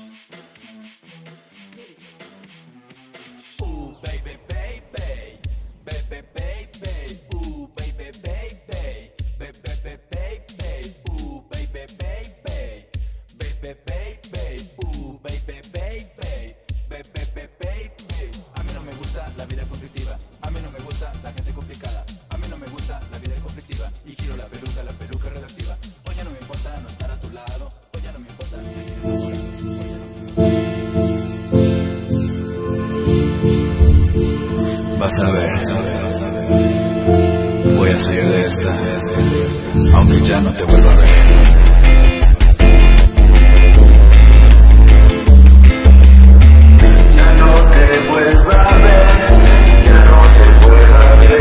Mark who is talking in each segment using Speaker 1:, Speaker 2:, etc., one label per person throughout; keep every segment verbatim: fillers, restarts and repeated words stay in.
Speaker 1: Vas a ver, voy a salir de esta, aunque ya no te vuelva a ver.
Speaker 2: Ya no te vuelva a ver, ya no te vuelva a ver,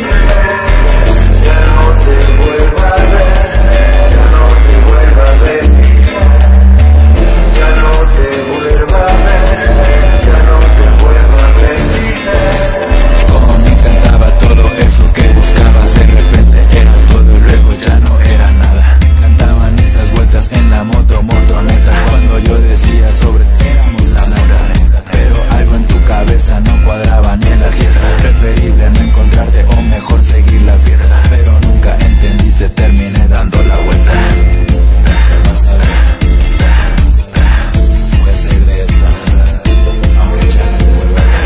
Speaker 2: ya no te vuelva a ver, ya no te vuelva a ver, ya no te vuelva a ver, ya no te vuelva a ver.
Speaker 1: Como me encantaba todo eso que buscabas, de repente era todo y luego ya no era nada. Me encantaban esas vueltas en la moto, motoneta, cuando yo decía sobres éramos la mora. Pero algo en tu cabeza no cuadraba ni en la siesta. Preferible no encontrarte o mejor seguir la fiesta. Pero nunca entendiste, terminé dando la vuelta. Vas a ver, voy a salir de esta, aunque ya no te vuelva a ver.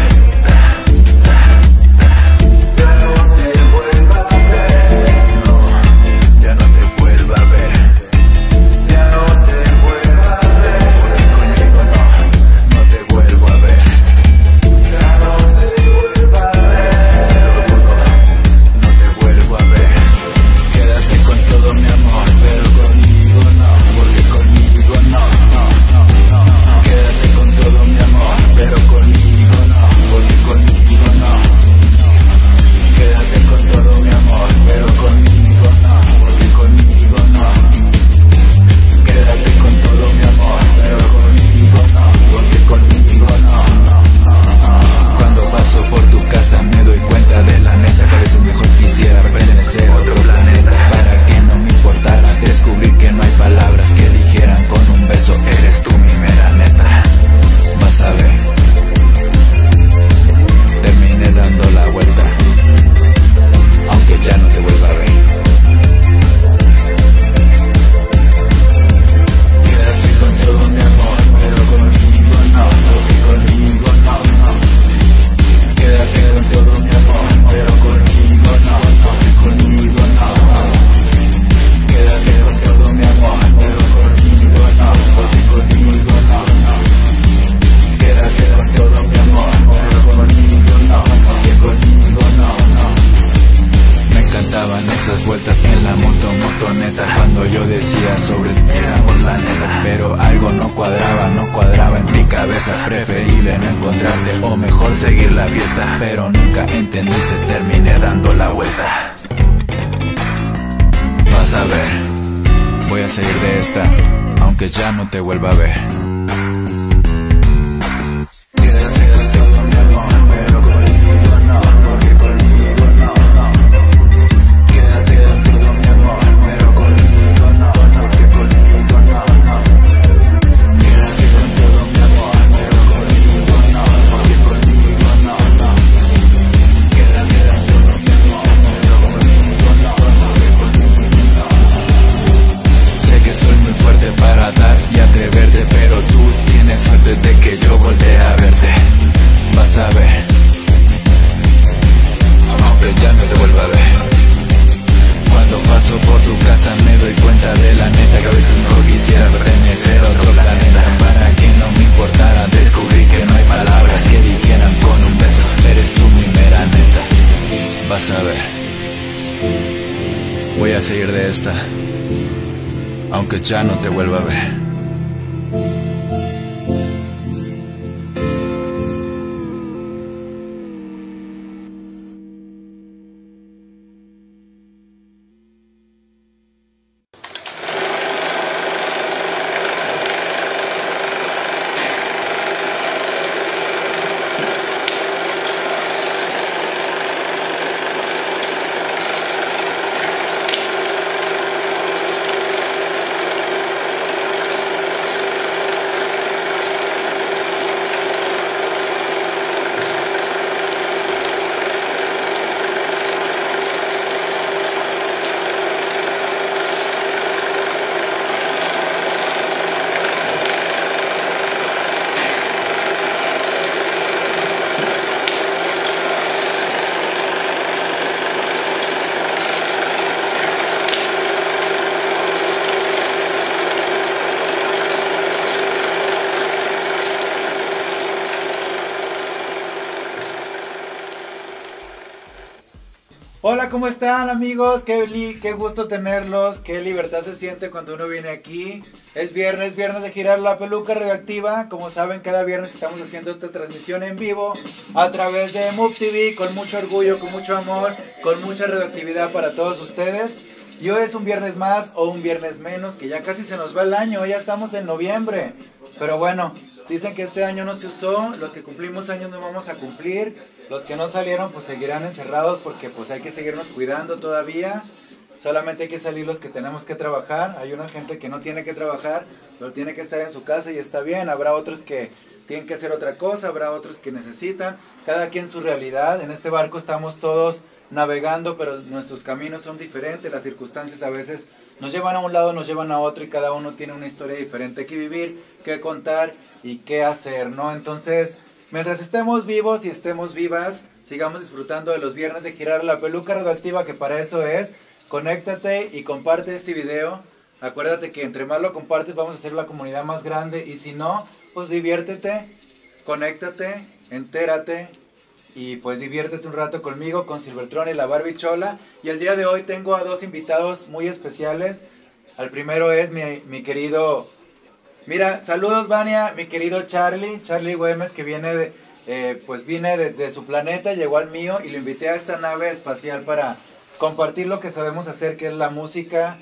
Speaker 1: Esas vueltas en la moto, motoneta, cuando yo decía sobres éramos la neta. Pero algo no cuadraba, no cuadraba en mi cabeza. Preferible no encontrarte o mejor seguir la fiesta. Pero nunca entendiste, terminé dando la vuelta. Vas a ver, voy a salir de esta, aunque ya no te vuelva a ver. Vas a ver, voy a salir de esta, aunque ya no te vuelva a ver. Hola, ¿cómo están amigos? Qué, li qué gusto tenerlos, qué libertad se siente cuando uno viene aquí. Es viernes, viernes de girar la peluca radioactiva. Como saben, cada viernes estamos haciendo esta transmisión en vivo a través de Move T V, con mucho orgullo, con mucho amor, con mucha radioactividad para todos ustedes. Y hoy es un viernes más o un viernes menos, que ya casi se nos va el año, ya estamos en noviembre. Pero bueno, dicen que este año no se usó, los que cumplimos años no vamos a cumplir. Los que no salieron pues seguirán encerrados porque pues hay que seguirnos cuidando todavía. Solamente hay que salir los que tenemos que trabajar. Hay una gente que no tiene que trabajar, pero tiene que estar en su casa y está bien. Habrá otros que tienen que hacer otra cosa, habrá otros que necesitan. Cada quien su realidad. En este barco estamos todos navegando, pero nuestros caminos son diferentes. Las circunstancias a veces nos llevan a un lado, nos llevan a otro y cada uno tiene una historia diferente que vivir, que contar y qué hacer, ¿no? Entonces, mientras estemos vivos y estemos vivas, sigamos disfrutando de los viernes de girar la peluca radioactiva, que para eso es. Conéctate y comparte este video. Acuérdate que entre más lo compartes vamos a hacer la comunidad más grande. Y si no, pues diviértete, conéctate, entérate y pues diviértete un rato conmigo, con Silvertron y la Barbichola. Y el día de hoy tengo a dos invitados muy especiales. Al primero es mi, mi querido... Mira, saludos Vania, mi querido Charlie, Charlie Güemes, que viene de, eh, pues viene de, de su planeta, llegó al mío y lo invité a esta nave espacial para compartir lo que sabemos hacer, que es la música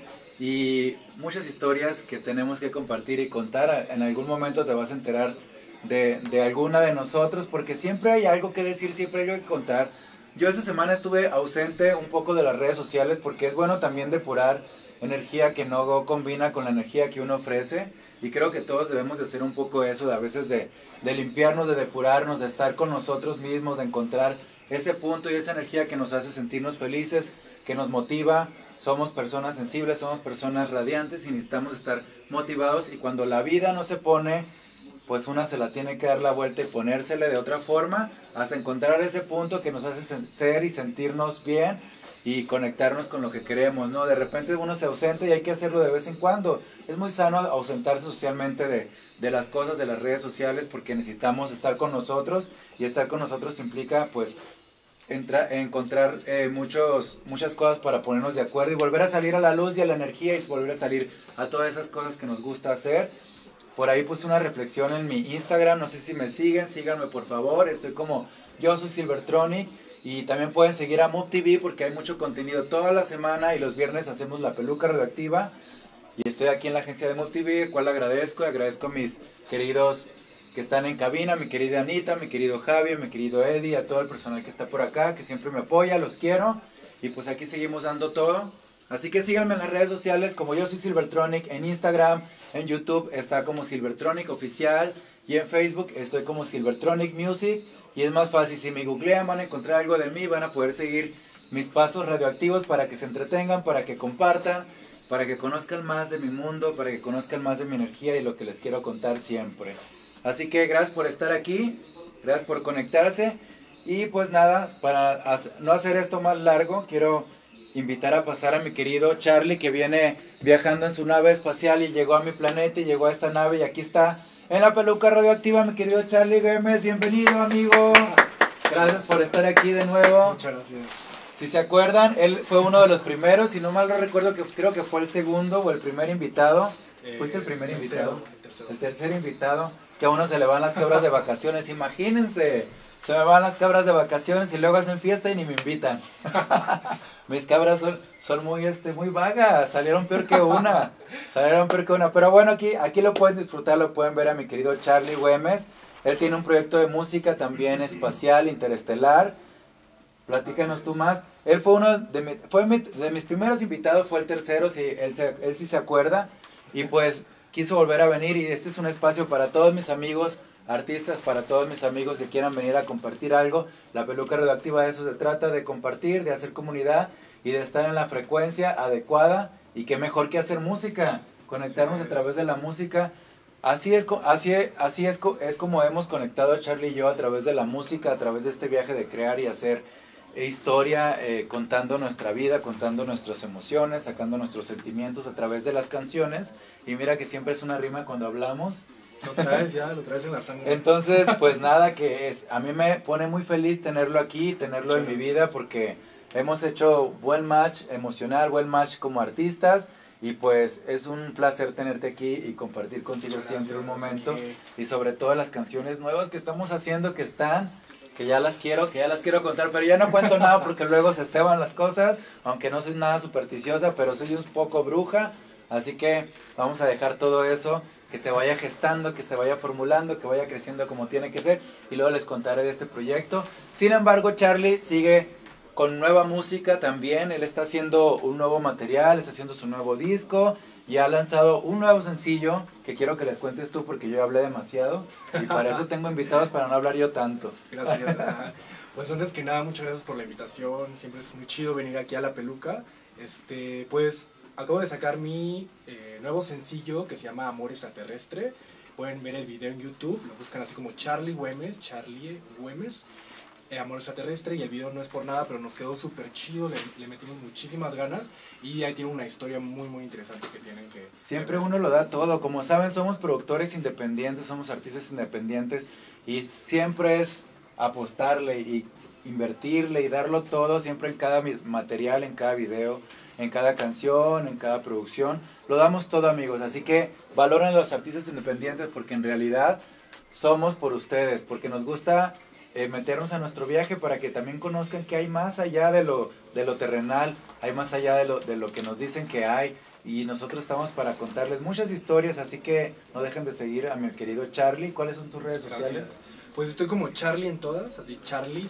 Speaker 1: y muchas historias que tenemos que compartir y contar. En algún momento te vas a enterar de, de alguna de nosotros, porque siempre hay algo que decir, siempre hay algo que contar. Yo esta semana estuve ausente un poco de las redes sociales porque es bueno también depurar energía que no combina con la energía que uno ofrece. Y creo que todos debemos de hacer un poco eso, de a veces de, de limpiarnos, de depurarnos, de estar con nosotros mismos, de encontrar ese punto y esa energía que nos hace sentirnos felices, que nos motiva. Somos personas sensibles, somos personas radiantes y necesitamos estar motivados. Y cuando la vida no se pone, pues una se la tiene que dar la vuelta y ponérsele de otra forma hasta encontrar ese punto que nos hace ser y sentirnos bien y conectarnos con lo que queremos, ¿no? De repente uno se ausenta y hay que hacerlo de vez en cuando. Es muy sano ausentarse socialmente de, de las cosas, de las redes sociales, porque necesitamos estar con nosotros, y estar con nosotros implica, pues, entra, encontrar eh, muchos, muchas cosas para ponernos de acuerdo y volver a salir a la luz y a la energía y volver a salir a todas esas cosas que nos gusta hacer. Por ahí puse una reflexión en mi Instagram, no sé si me siguen, síganme por favor, estoy como yo soy Silvertronic. Y también pueden seguir a Move T V porque hay mucho contenido toda la semana y los viernes hacemos la peluca radioactiva. Y estoy aquí en la agencia de Move T V, el cual agradezco. Agradezco a mis queridos que están en cabina, mi querida Anita, mi querido Javi, mi querido Eddie, a todo el personal que está por acá, que siempre me apoya, los quiero. Y pues aquí seguimos dando todo. Así que síganme en las redes sociales como yo soy Silvertronic, en Instagram, en YouTube está como Silvertronic Oficial y en Facebook estoy como Silvertronic Music. Y es más fácil, si me googlean van a encontrar algo de mí, van a poder seguir mis pasos radioactivos para que se entretengan, para que compartan, para que conozcan más de mi mundo, para que conozcan más de mi energía y lo que les quiero contar siempre. Así que gracias por estar aquí, gracias por conectarse y pues nada, para no hacer esto más largo, quiero invitar a pasar a mi querido Charlie, que viene viajando en su nave espacial y llegó a mi planeta y llegó a esta nave y aquí está. En la peluca radioactiva, mi querido Charlie Güemes, bienvenido amigo. Gracias por estar aquí de nuevo.
Speaker 3: Muchas gracias.
Speaker 1: Si se acuerdan, él fue uno de los primeros, si no mal no recuerdo, que creo que fue el segundo o el primer invitado.
Speaker 3: Eh,
Speaker 1: ¿Fuiste el primer
Speaker 3: el
Speaker 1: invitado?
Speaker 3: tercero, el tercero.
Speaker 1: El tercer invitado. Es que a uno se le van las cabras de vacaciones, imagínense. Se me van las cabras de vacaciones y luego hacen fiesta y ni me invitan. Mis cabras son, son muy, este, muy vagas, salieron peor que una. Salieron peor que una. Pero bueno, aquí, aquí lo pueden disfrutar, lo pueden ver a mi querido Charlie Güemes. Él tiene un proyecto de música también espacial, interestelar. Platícanos tú más. Él fue uno de, mi, fue mi, de mis primeros invitados, fue el tercero, si él, se, él sí se acuerda. Y pues quiso volver a venir y este es un espacio para todos mis amigos artistas, para todos mis amigos que quieran venir a compartir algo. La peluca radioactiva de eso se trata, de compartir, de hacer comunidad y de estar en la frecuencia adecuada. Y qué mejor que hacer música, conectarnos a través de la música. Así es, así, así es, es como hemos conectado Charlie y yo a través de la música, a través de este viaje de crear y hacer historia, eh, contando nuestra vida, contando nuestras emociones, sacando nuestros sentimientos a través de las canciones. Y mira que siempre es una rima cuando hablamos.
Speaker 3: Lo traes ya, lo traes en la sangre.
Speaker 1: Entonces, pues nada, que es, a mí me pone muy feliz tenerlo aquí, tenerlo en mi vida, porque hemos hecho buen match emocional, buen match como artistas. Y pues es un placer tenerte aquí y compartir contigo
Speaker 3: Muchas
Speaker 1: siempre un
Speaker 3: gracias,
Speaker 1: momento.
Speaker 3: sí.
Speaker 1: Y sobre todo las canciones nuevas que estamos haciendo, que están, que ya las quiero, que ya las quiero contar. Pero ya no cuento nada porque luego se ceban las cosas. Aunque no soy nada supersticiosa, pero soy un poco bruja. Así que vamos a dejar todo eso, que se vaya gestando, que se vaya formulando, que vaya creciendo como tiene que ser. Y luego les contaré de este proyecto. Sin embargo, Charlie sigue con nueva música también. Él está haciendo un nuevo material, está haciendo su nuevo disco y ha lanzado un nuevo sencillo que quiero que les cuentes tú porque yo hablé demasiado y para eso tengo invitados para no hablar yo tanto.
Speaker 3: Gracias. Pues antes que nada, muchas gracias por la invitación. Siempre es muy chido venir aquí a La Peluca. Este, pues acabo de sacar mi eh, nuevo sencillo que se llama Amor Extraterrestre. Pueden ver el video en YouTube, lo buscan así como Charlie Güemes, Charlie Güemes. Eh, Amor Extraterrestre, y el video no es por nada, pero nos quedó súper chido, le, le metimos muchísimas ganas y ahí tiene una historia muy muy interesante que tienen que...
Speaker 1: Siempre uno lo da todo, como saben somos productores independientes, somos artistas independientes y siempre es apostarle y invertirle y darlo todo siempre en cada material, en cada video, en cada canción, en cada producción, lo damos todo amigos, así que valoren a los artistas independientes porque en realidad somos por ustedes, porque nos gusta... Eh, meternos a nuestro viaje para que también conozcan que hay más allá de lo, de lo terrenal, hay más allá de lo, de lo que nos dicen que hay y nosotros estamos para contarles muchas historias, así que no dejen de seguir a mi querido Charlie. ¿Cuáles son tus redes sociales?
Speaker 3: Gracias. Pues estoy como Charlie en todas, así Charlie,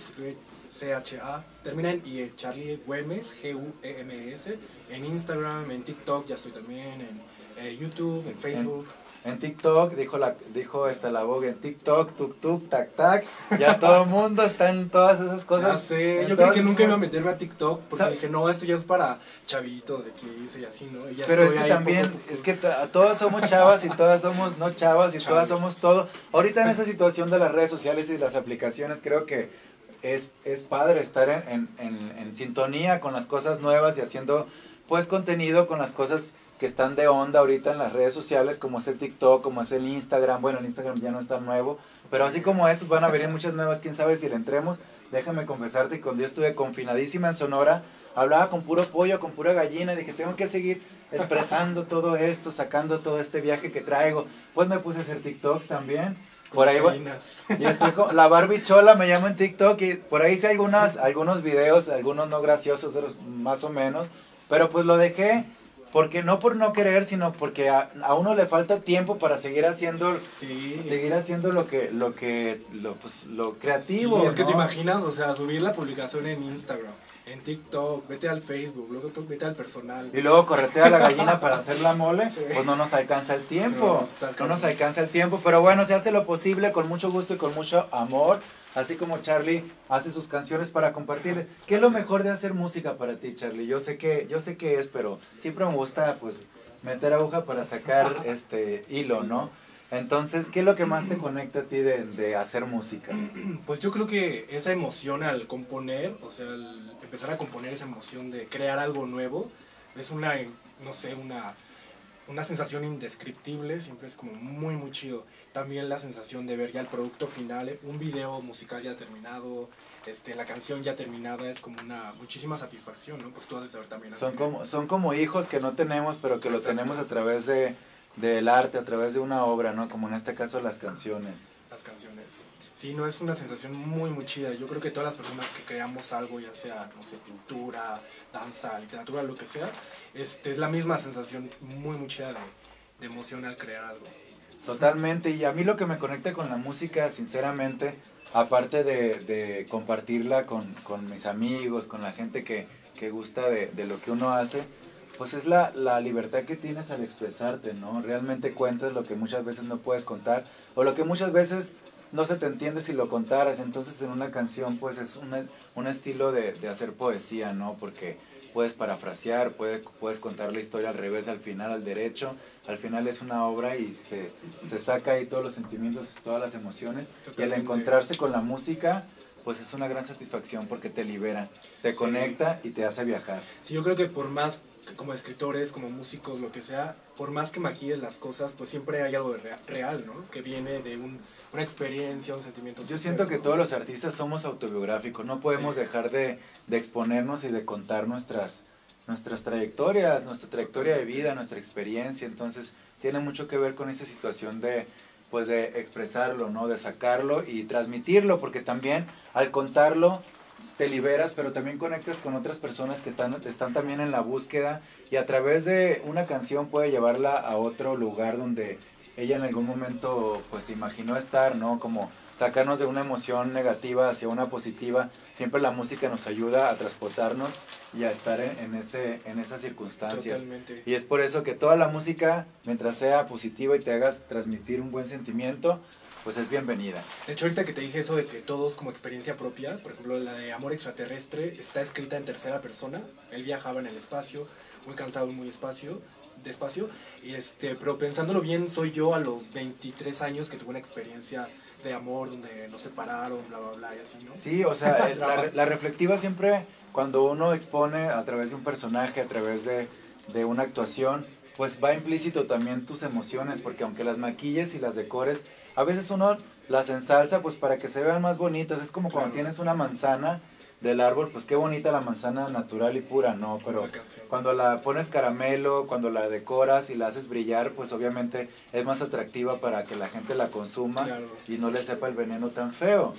Speaker 3: C H A, termina en I, Charlie Güemes, G U E M S, en Instagram, en TikTok, ya estoy también, en eh, YouTube, en Facebook.
Speaker 1: En En TikTok, dijo la dijo esta la Vogue, en TikTok, tuk tuk, tac tac, ya todo el mundo está en todas esas cosas.
Speaker 3: Ya sé, yo
Speaker 1: todas
Speaker 3: creo que nunca
Speaker 1: esas...
Speaker 3: iba a meterme a TikTok porque
Speaker 1: ¿Sabe?
Speaker 3: dije, no, esto ya es para chavitos de quince y así, ¿no? Y ya
Speaker 1: Pero es
Speaker 3: estoy
Speaker 1: que
Speaker 3: ahí
Speaker 1: también,
Speaker 3: poco a poco.
Speaker 1: es que todas somos chavas y todas somos no chavas y
Speaker 3: Chavos.
Speaker 1: todas somos todo. Ahorita en esa situación de las redes sociales y las aplicaciones creo que es, es padre estar en, en, en, en sintonía con las cosas nuevas y haciendo pues contenido con las cosas que están de onda ahorita en las redes sociales, como es el TikTok, como es el Instagram. Bueno, el Instagram ya no es tan nuevo, pero así como esos van a venir muchas nuevas, quién sabe si le entremos. Déjame confesarte que cuando yo estuve confinadísima en Sonora, hablaba con puro pollo, con pura gallina, y dije, tengo que seguir expresando todo esto, sacando todo este viaje que traigo. Pues me puse a hacer TikToks también. Por ahí voy, y estoy con, la Barbie Chola me llamo en TikTok y por ahí hice algunas, algunos videos, algunos no graciosos, más o menos, pero pues lo dejé. Porque no por no querer, sino porque a, a uno le falta tiempo para seguir haciendo,
Speaker 3: Sí.
Speaker 1: seguir haciendo lo que, lo que, lo, pues, lo creativo.
Speaker 3: Sí, es que
Speaker 1: ¿no?
Speaker 3: te imaginas, o sea, subir la publicación en Instagram, en TikTok, vete al Facebook, luego tú vete al personal.
Speaker 1: Y luego corretea la gallina para hacer la mole,
Speaker 3: Sí.
Speaker 1: pues no nos alcanza el tiempo,
Speaker 3: Sí, está
Speaker 1: no nos
Speaker 3: cañón.
Speaker 1: alcanza el tiempo, pero bueno, se hace lo posible con mucho gusto y con mucho amor, así como Charlie hace sus canciones para compartir. ¿Qué es lo mejor de hacer música para ti, Charlie? Yo sé que, yo sé que es, pero siempre me gusta pues meter aguja para sacar este hilo, ¿no? Entonces, ¿qué es lo que más te conecta a ti de, de hacer música?
Speaker 3: Pues yo creo que esa emoción al componer, o sea, al empezar a componer esa emoción de crear algo nuevo, es una, no sé, una, una sensación indescriptible, siempre es como muy muy chido. También la sensación de ver ya el producto final, un video musical ya terminado, este, la canción ya terminada, es como una muchísima satisfacción, ¿no? Pues tú has de saber también.
Speaker 1: Son
Speaker 3: así.
Speaker 1: como, son como hijos que no tenemos, pero que lo
Speaker 3: Exacto.
Speaker 1: tenemos a través de del arte, a través de una obra, ¿no? Como en este caso las canciones.
Speaker 3: Las canciones. Sí, no, es una sensación muy, muy chida. Yo creo que todas las personas que creamos algo, ya sea, no sé, pintura, danza, literatura, lo que sea, este, es la misma sensación muy, muy chida de, de emoción al crear algo.
Speaker 1: Totalmente, y a mí lo que me conecta con la música, sinceramente, aparte de, de compartirla con, con mis amigos, con la gente que, que gusta de, de lo que uno hace, pues es la, la libertad que tienes al expresarte, ¿no? Realmente cuentas lo que muchas veces no puedes contar, o lo que muchas veces no se te entiende si lo contaras. Entonces en una canción pues es una, un estilo de, de hacer poesía, ¿no? Porque puedes parafrasear, puedes, puedes contar la historia al revés, al final, al derecho. Al final es una obra y se, se saca ahí todos los sentimientos, todas las emociones.
Speaker 3: Totalmente.
Speaker 1: Y al encontrarse con la música, pues es una gran satisfacción porque te libera, te
Speaker 3: Sí.
Speaker 1: conecta y te hace viajar.
Speaker 3: Sí, yo creo que por más como escritores, como músicos, lo que sea, por más que maquilles las cosas, pues siempre hay algo de rea- real, ¿no? Que viene de un, una experiencia, un sentimiento.
Speaker 4: Yo
Speaker 3: sincero,
Speaker 4: siento que
Speaker 3: ¿no?
Speaker 4: todos los artistas somos autobiográficos, no podemos
Speaker 3: Sí.
Speaker 4: dejar de, de exponernos y de contar nuestras, nuestras trayectorias, nuestra trayectoria de vida, nuestra experiencia, entonces tiene mucho que ver con esa situación de, pues de expresarlo, ¿no? De sacarlo y transmitirlo, porque también al contarlo te liberas, pero también conectas con otras personas que están, están también en la búsqueda y a través de una canción puede llevarla a otro lugar donde ella en algún momento pues imaginó estar, ¿no? Como sacarnos de una emoción negativa hacia una positiva. Siempre la música nos ayuda a transportarnos y a estar en, en, ese, en esas circunstancias.
Speaker 3: Totalmente.
Speaker 4: Y es por eso que toda la música, mientras sea positiva y te hagas transmitir un buen sentimiento, pues es bienvenida.
Speaker 3: De hecho, ahorita que te dije eso de que todos como experiencia propia, por ejemplo, la de Amor Extraterrestre está escrita en tercera persona. Él viajaba en el espacio, muy cansado y muy espacio, despacio. Y este, pero pensándolo bien, soy yo a los veintitrés años que tuve una experiencia de amor donde nos separaron, bla, bla, bla, y así, ¿no?
Speaker 4: Sí, o sea, el- la, la reflectiva siempre, cuando uno expone a través de un personaje, a través de, de una actuación, pues va implícito también tus emociones, porque aunque las maquilles y las decores, a veces uno las ensalza pues para que se vean más bonitas. Es como cuando
Speaker 3: Claro.
Speaker 4: tienes una manzana del árbol, pues qué bonita la manzana natural y pura, ¿no? Pero
Speaker 3: la canción.
Speaker 4: cuando la pones caramelo, cuando la decoras y la haces brillar, pues obviamente es más atractiva para que la gente la consuma
Speaker 3: Claro.
Speaker 4: y no le sepa el veneno tan feo.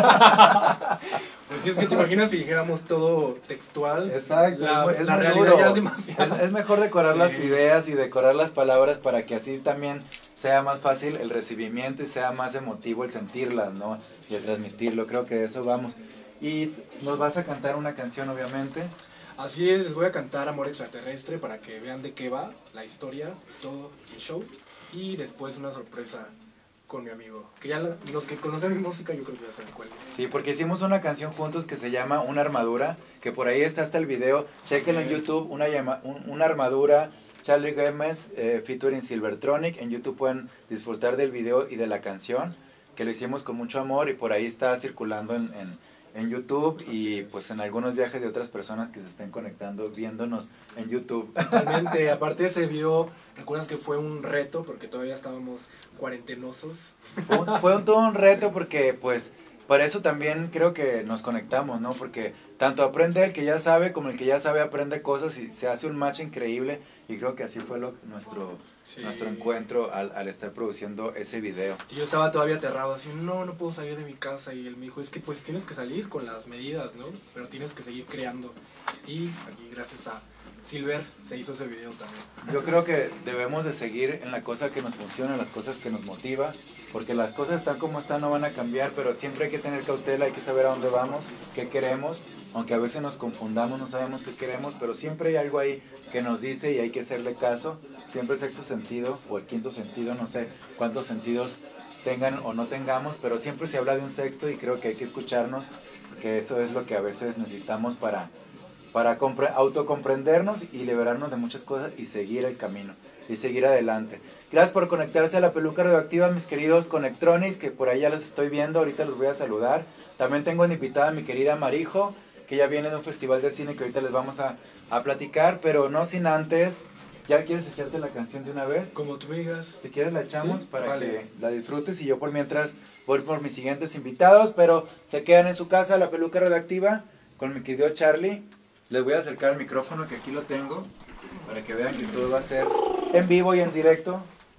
Speaker 3: Pues sí, es que te imaginas si dijéramos todo textual.
Speaker 4: Exacto,
Speaker 3: La,
Speaker 4: es, muy- es
Speaker 3: la
Speaker 4: muy
Speaker 3: realidad
Speaker 4: duro.
Speaker 3: ya es demasiado.
Speaker 4: Es, es mejor decorar
Speaker 3: Sí.
Speaker 4: las ideas y decorar las palabras para que así también sea más fácil el recibimiento y sea más emotivo el sentirlas, ¿no? Y el transmitirlo, creo que de eso vamos. Y nos vas a cantar una canción, obviamente.
Speaker 3: Así es, les voy a cantar Amor Extraterrestre para que vean de qué va la historia, todo el show. Y después una sorpresa con mi amigo. Que ya la- los que conocen mi música yo creo que ya saben cuál es.
Speaker 4: Sí, porque hicimos una canción juntos que se llama Una Armadura, que por ahí está hasta el video. Chequenlo en YouTube, una, llama, un- una Armadura, Charlie Gómez, eh, featuring Silvertronic. En YouTube pueden disfrutar del video y de la canción, que lo hicimos con mucho amor y por ahí está circulando en, en, en YouTube
Speaker 3: Así
Speaker 4: y
Speaker 3: es.
Speaker 4: pues en algunos viajes de otras personas que se estén conectando, viéndonos en YouTube.
Speaker 3: Totalmente, aparte de ese video, recuerdas que fue un reto porque todavía estábamos cuarentenosos.
Speaker 4: Fue, un- fue un, todo un reto porque pues para eso también creo que nos conectamos, ¿no? Porque tanto aprende el que ya sabe como el que ya sabe aprende cosas y se hace un match increíble y creo que así fue lo, nuestro,
Speaker 3: Sí.
Speaker 4: nuestro encuentro al, al estar produciendo ese video.
Speaker 3: Sí, yo estaba todavía aterrado, así, no, no puedo salir de mi casa. Y él me dijo, es que pues tienes que salir con las medidas, ¿no? Pero tienes que seguir creando. Y aquí, gracias a Silver, se hizo ese video también.
Speaker 4: Yo creo que debemos de seguir en la cosa que nos funciona, las cosas que nos motiva, porque las cosas están como están, no van a cambiar, pero siempre hay que tener cautela, hay que saber a dónde vamos, qué queremos, aunque a veces nos confundamos, no sabemos qué queremos, pero siempre hay algo ahí que nos dice y hay que hacerle caso. Siempre el sexto sentido o el quinto sentido, no sé cuántos sentidos tengan o no tengamos, pero siempre se habla de un sexto y creo que hay que escucharnos, porque eso es lo que a veces necesitamos para, para compre- autocomprendernos y liberarnos de muchas cosas y seguir el camino y seguir adelante. Gracias por conectarse a la Peluca Radioactiva, mis queridos Conectronics, que por ahí ya los estoy viendo, ahorita los voy a saludar. También tengo de invitada a mi querida Marijo, que ya viene de un festival de cine que ahorita les vamos a, a platicar, pero no sin antes, ¿ya quieres echarte la canción de una vez?
Speaker 3: Como tú me digas.
Speaker 4: Si quieres la echamos
Speaker 3: Sí,
Speaker 4: para
Speaker 3: vale.
Speaker 4: que la disfrutes y yo por mientras voy por mis siguientes invitados, pero se quedan en su casa La Peluca Radioactiva con mi querido Charlie. Les voy a acercar el micrófono que aquí lo tengo para que vean que todo va a ser en vivo y en directo.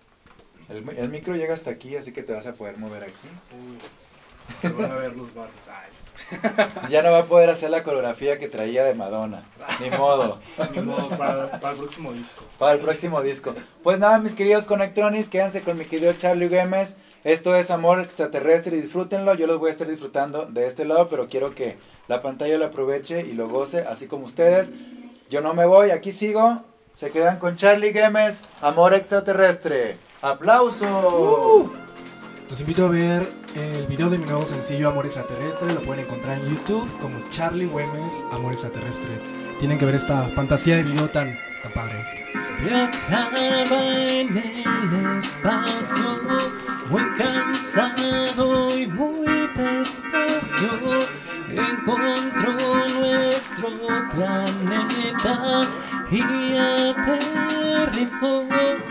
Speaker 4: El, el micro llega hasta aquí, así que te vas a poder mover aquí.
Speaker 3: Uy, que van a ver los barros. Ay,
Speaker 4: Ya no va a poder hacer la coreografía que traía de Madonna, ni modo.
Speaker 3: ni modo, para, para el próximo disco.
Speaker 4: Para el próximo disco. Pues nada, mis queridos Conectronics, quédense con mi querido Charlie Gómez. Esto es Amor Extraterrestre y disfrútenlo. Yo los voy a estar disfrutando de este lado, pero quiero que la pantalla lo aproveche y lo goce, así como ustedes. Yo no me voy, aquí sigo. Se quedan con Charlie Gómez, Amor Extraterrestre. ¡Aplausos!
Speaker 3: Los invito a ver el video de mi nuevo sencillo Amor Extraterrestre. Lo pueden encontrar en YouTube como Charlie Güemes, Amor Extraterrestre. Tienen que ver esta fantasía de video tan, tan padre.
Speaker 5: Viajaba en el espacio, muy cansado y muy despacio. Encontró nuestro planeta y pasó.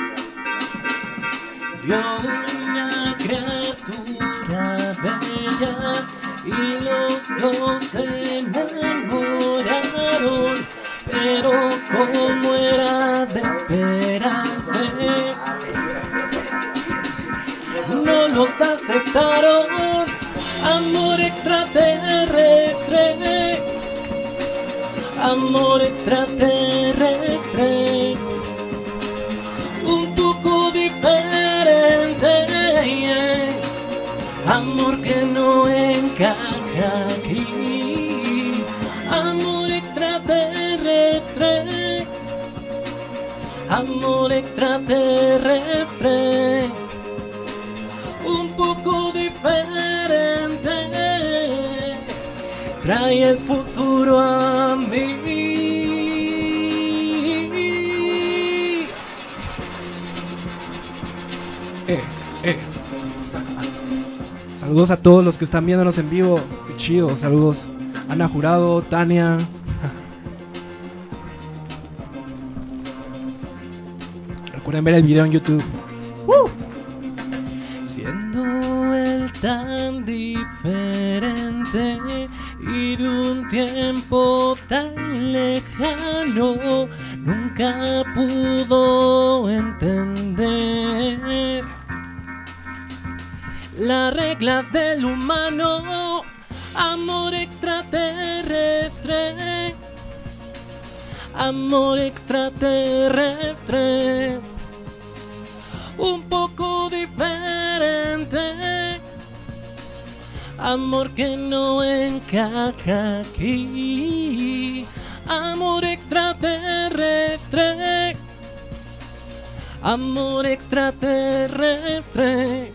Speaker 5: Vio una criatura bella y los dos se enamoraron, pero como era de esperarse, no los aceptaron. Amor extraterrestre, amor extraterrestre, un poco diferente, amor que no encaja aquí. Amor extraterrestre, amor extraterrestre, un poco diferente, trae el futuro a mí.
Speaker 3: Eh, eh. Saludos a todos los que están viéndonos en vivo. Qué chido. Saludos Ana Jurado, Tania. Recuerden ver el video en YouTube. ¡Woo!
Speaker 5: Siendo él tan diferente y de un tiempo tan lejano, nunca pudo entender las reglas del humano. Amor extraterrestre, amor extraterrestre, un poco diferente, amor que no encaja aquí. Amor extraterrestre, amor extraterrestre,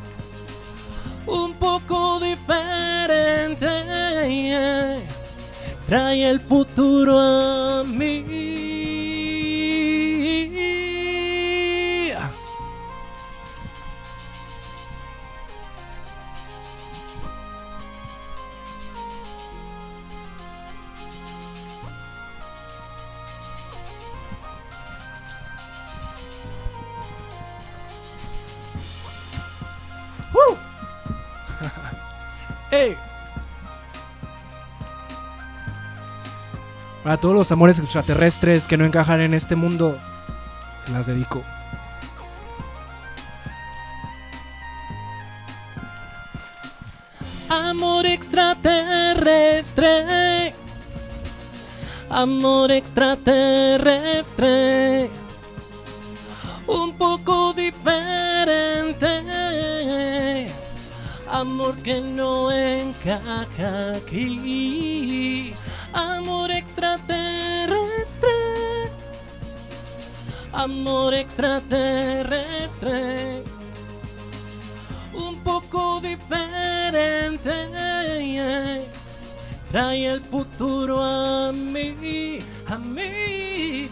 Speaker 5: un poco diferente, trae el futuro a mí.
Speaker 3: ¡Woo! ¡Ey! Para todos los amores extraterrestres que no encajan en este mundo, se las dedico.
Speaker 5: Amor extraterrestre, amor extraterrestre, un poco diferente, amor que no encaja aquí. Amor extraterrestre, amor extraterrestre, un poco diferente, trae el futuro a mí, a mí.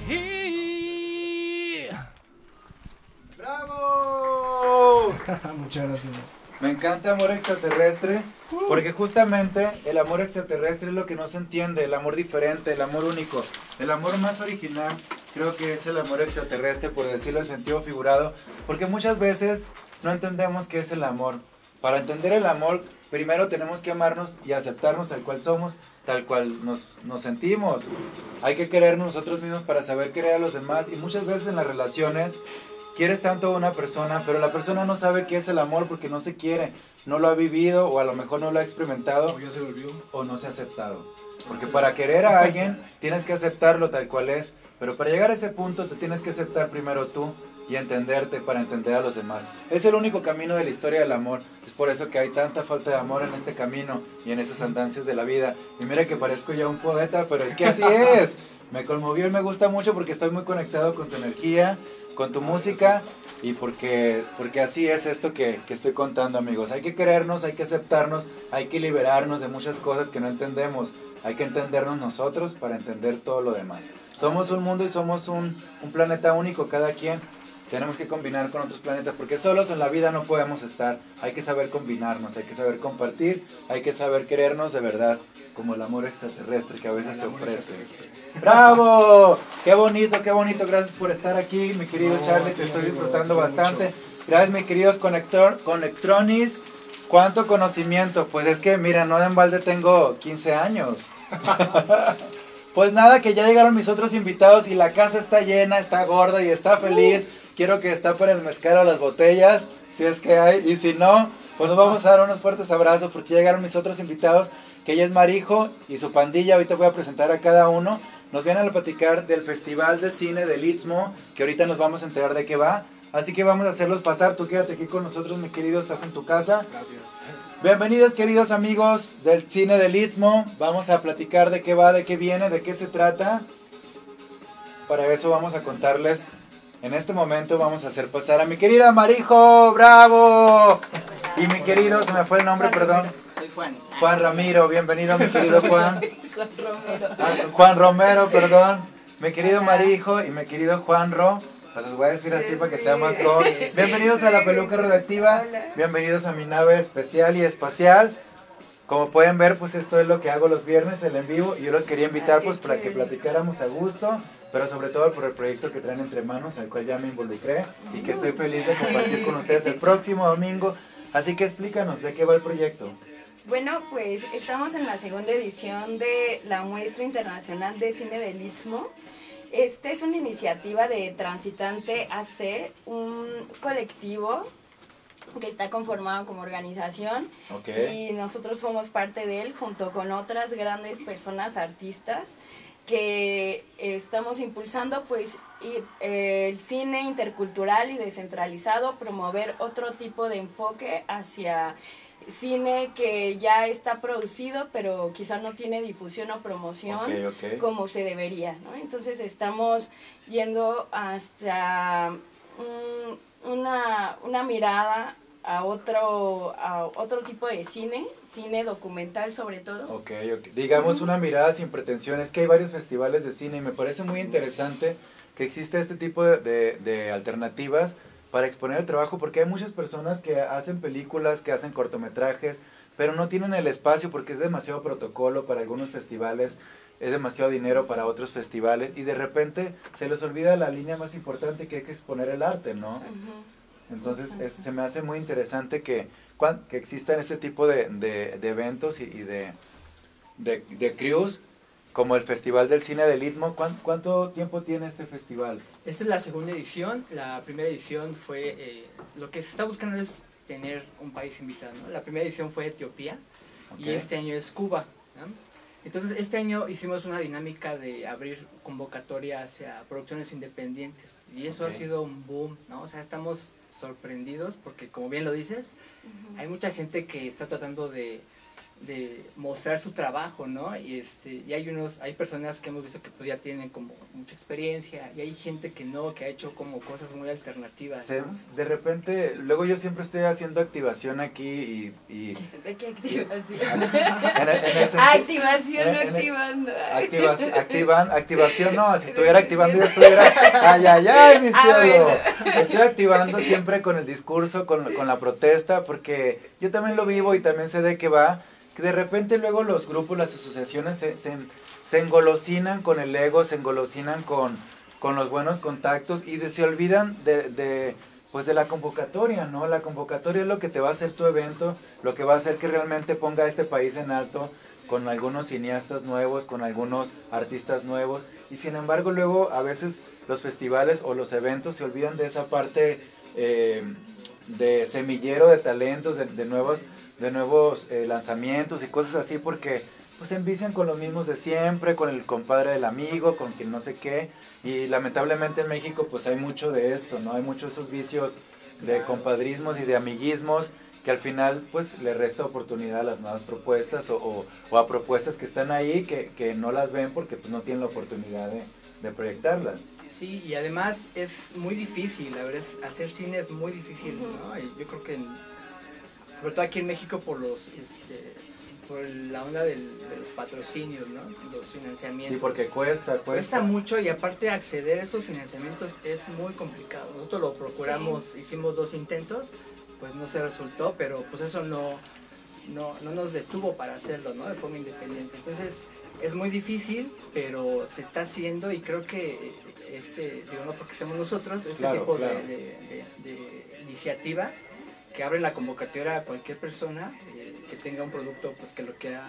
Speaker 4: ¡Bravo!
Speaker 3: Muchas gracias.
Speaker 4: Me encanta Amor Extraterrestre, porque justamente el amor extraterrestre es lo que no se entiende, el amor diferente, el amor único. El amor más original creo que es el amor extraterrestre, por decirlo en sentido figurado, porque muchas veces no entendemos qué es el amor. Para entender el amor, primero tenemos que amarnos y aceptarnos tal cual somos, tal cual nos, nos sentimos. Hay que querernos nosotros mismos para saber querer a los demás, y muchas veces en las relaciones quieres tanto a una persona, pero la persona no sabe qué es el amor porque no se quiere, no lo ha vivido, o a lo mejor no lo ha experimentado,
Speaker 3: O ya se volvió.
Speaker 4: o no se ha aceptado. Porque para querer a alguien tienes que aceptarlo tal cual es, pero para llegar a ese punto te tienes que aceptar primero tú y entenderte para entender a los demás. Es el único camino de la historia del amor. Es por eso que hay tanta falta de amor en este camino y en esas andancias de la vida. Y mira que parezco ya un poeta, pero es que así es. Me conmovió y me gusta mucho porque estoy muy conectado con tu energía, con tu música, y porque, porque así es esto que, que estoy contando, amigos. Hay que querernos, hay que aceptarnos, hay que liberarnos de muchas cosas que no entendemos. Hay que entendernos nosotros para entender todo lo demás. Somos un mundo y somos un, un planeta único cada quien, tenemos que combinar con otros planetas, porque solos en la vida no podemos estar, hay que saber combinarnos, hay que saber compartir, hay que saber querernos de verdad, como el amor extraterrestre que a veces se ofrece. ¡Bravo! ¡Qué bonito, qué bonito! Gracias por estar aquí, mi querido no, Charlie, te estoy disfrutando bastante. Mucho. Gracias, mis queridos conector, conectronis. ¿Cuánto conocimiento? Pues es que, mira, no de en balde tengo quince años. Pues nada, que ya llegaron mis otros invitados y la casa está llena, está gorda y está feliz. Quiero que destapen el mezcal o las botellas, si es que hay, y si no, pues nos vamos a dar unos fuertes abrazos porque ya llegaron mis otros invitados, que ella es Marijo y su pandilla. Ahorita voy a presentar a cada uno. Nos vienen a platicar del Festival de Cine del Istmo, que ahorita nos vamos a enterar de qué va. Así que vamos a hacerlos pasar. Tú quédate aquí con nosotros, mi querido, estás en tu casa.
Speaker 3: Gracias.
Speaker 4: Bienvenidos, queridos amigos del Cine del Istmo. Vamos a platicar de qué va, de qué viene, de qué se trata. Para eso vamos a contarles. En este momento vamos a hacer pasar a mi querida Marijo. ¡Bravo! Y mi querido, se me fue el nombre, perdón.
Speaker 6: Soy Juan.
Speaker 4: Juan Ramiro, bienvenido mi querido Juan.
Speaker 6: Juan Romero.
Speaker 4: Ah, Juan Romero, perdón. Mi querido Marijo y mi querido Juanro. Les voy a decir así para que sea más cómodo. Bienvenidos a la peluca radioactiva. Bienvenidos a mi nave especial y espacial. Como pueden ver, pues esto es lo que hago los viernes, el en vivo. Y yo los quería invitar pues para que platicáramos a gusto, pero sobre todo por el proyecto que traen entre manos, al cual ya me involucré. Y que estoy feliz de compartir con ustedes el próximo domingo. Así que explícanos, ¿de qué va el proyecto?
Speaker 6: Bueno, pues estamos en la segunda edición de la Muestra Internacional de Cine del Istmo. Esta es una iniciativa de Transitante A C, un colectivo que está conformado como organización. Okay. Y nosotros somos parte de él junto con otras grandes personas artistas que estamos impulsando pues el cine intercultural y descentralizado, promover otro tipo de enfoque hacia cine que ya está producido pero quizá no tiene difusión o promoción okay, okay. como se debería, ¿no? Entonces estamos yendo hasta um, una, una mirada a otro, a otro tipo de cine, cine documental sobre todo.
Speaker 4: Ok, ok. Digamos una mirada sin pretensiones, que hay varios festivales de cine y me parece muy interesante que existe este tipo de, de, de alternativas para exponer el trabajo, porque hay muchas personas que hacen películas, que hacen cortometrajes, pero no tienen el espacio porque es demasiado protocolo para algunos festivales, es demasiado dinero para otros festivales, y de repente se les olvida la línea más importante que hay que exponer el arte, ¿no? Exacto. Entonces es, se me hace muy interesante que, que existan este tipo de, de, de eventos y, y de, de, de crews, como el Festival del Cine del Istmo. ¿Cuánto, ¿Cuánto tiempo tiene este festival?
Speaker 7: Esta es la segunda edición. La primera edición fue, eh, lo que se está buscando es tener un país invitado, ¿no? La primera edición fue Etiopía, okay. Y este año es Cuba, ¿no? Entonces este año hicimos una dinámica de abrir convocatoria hacia producciones independientes y eso okay. ha sido un boom, ¿no? O sea, estamos sorprendidos porque, como bien lo dices, uh-huh. hay mucha gente que está tratando de de mostrar su trabajo, ¿no? Y este y hay unos hay personas que hemos visto que pues ya tienen como mucha experiencia y hay gente que no, que ha hecho como cosas muy alternativas, Se, ¿no?
Speaker 4: De repente, luego yo siempre estoy haciendo activación aquí y... y
Speaker 6: ¿de qué activación?
Speaker 4: Y, en el, en el sentido,
Speaker 6: activación, no activando.
Speaker 4: Activas, activan, activación, no, si estuviera activando yo estuviera... ¡Ay, ay, ay, mi cielo! Ah, bueno. Estoy activando siempre con el discurso, con, con la protesta, porque yo también lo vivo y también sé de qué va. Que de repente luego los grupos, las asociaciones se, se, se engolosinan con el ego, se engolosinan con, con los buenos contactos y de, se olvidan de, de, pues de la convocatoria, ¿no? La convocatoria es lo que te va a hacer tu evento, lo que va a hacer que realmente ponga a este país en alto, con algunos cineastas nuevos, con algunos artistas nuevos, y sin embargo luego a veces los festivales o los eventos se olvidan de esa parte eh, de semillero de talentos, de, de nuevos... de nuevos eh, lanzamientos y cosas así, porque pues se envician con los mismos de siempre, con el compadre del amigo, con quien no sé qué, y lamentablemente en México pues hay mucho de esto, ¿no? Hay muchos esos vicios de compadrismos y de amiguismos que al final pues le resta oportunidad a las nuevas propuestas o, o, o a propuestas que están ahí que, que no las ven porque pues no tienen la oportunidad de, de proyectarlas.
Speaker 7: Sí, y además es muy difícil, la verdad, hacer cine es muy difícil, ¿no? Y yo creo que en, sobre todo aquí en México por los este, por la onda del, de los patrocinios, ¿no? Los financiamientos.
Speaker 4: Sí, porque cuesta, cuesta.
Speaker 7: Cuesta mucho y aparte acceder a esos financiamientos es muy complicado. Nosotros lo procuramos, sí. hicimos dos intentos, pues no se resultó, pero pues eso no, no, no nos detuvo para hacerlo, ¿no? De forma independiente. Entonces es muy difícil, pero se está haciendo y creo que, este, digo, no porque seamos nosotros, este
Speaker 4: Claro,
Speaker 7: tipo
Speaker 4: claro.
Speaker 7: De, de, de, de iniciativas que abren la convocatoria a cualquier persona eh, que tenga un producto pues que lo quiera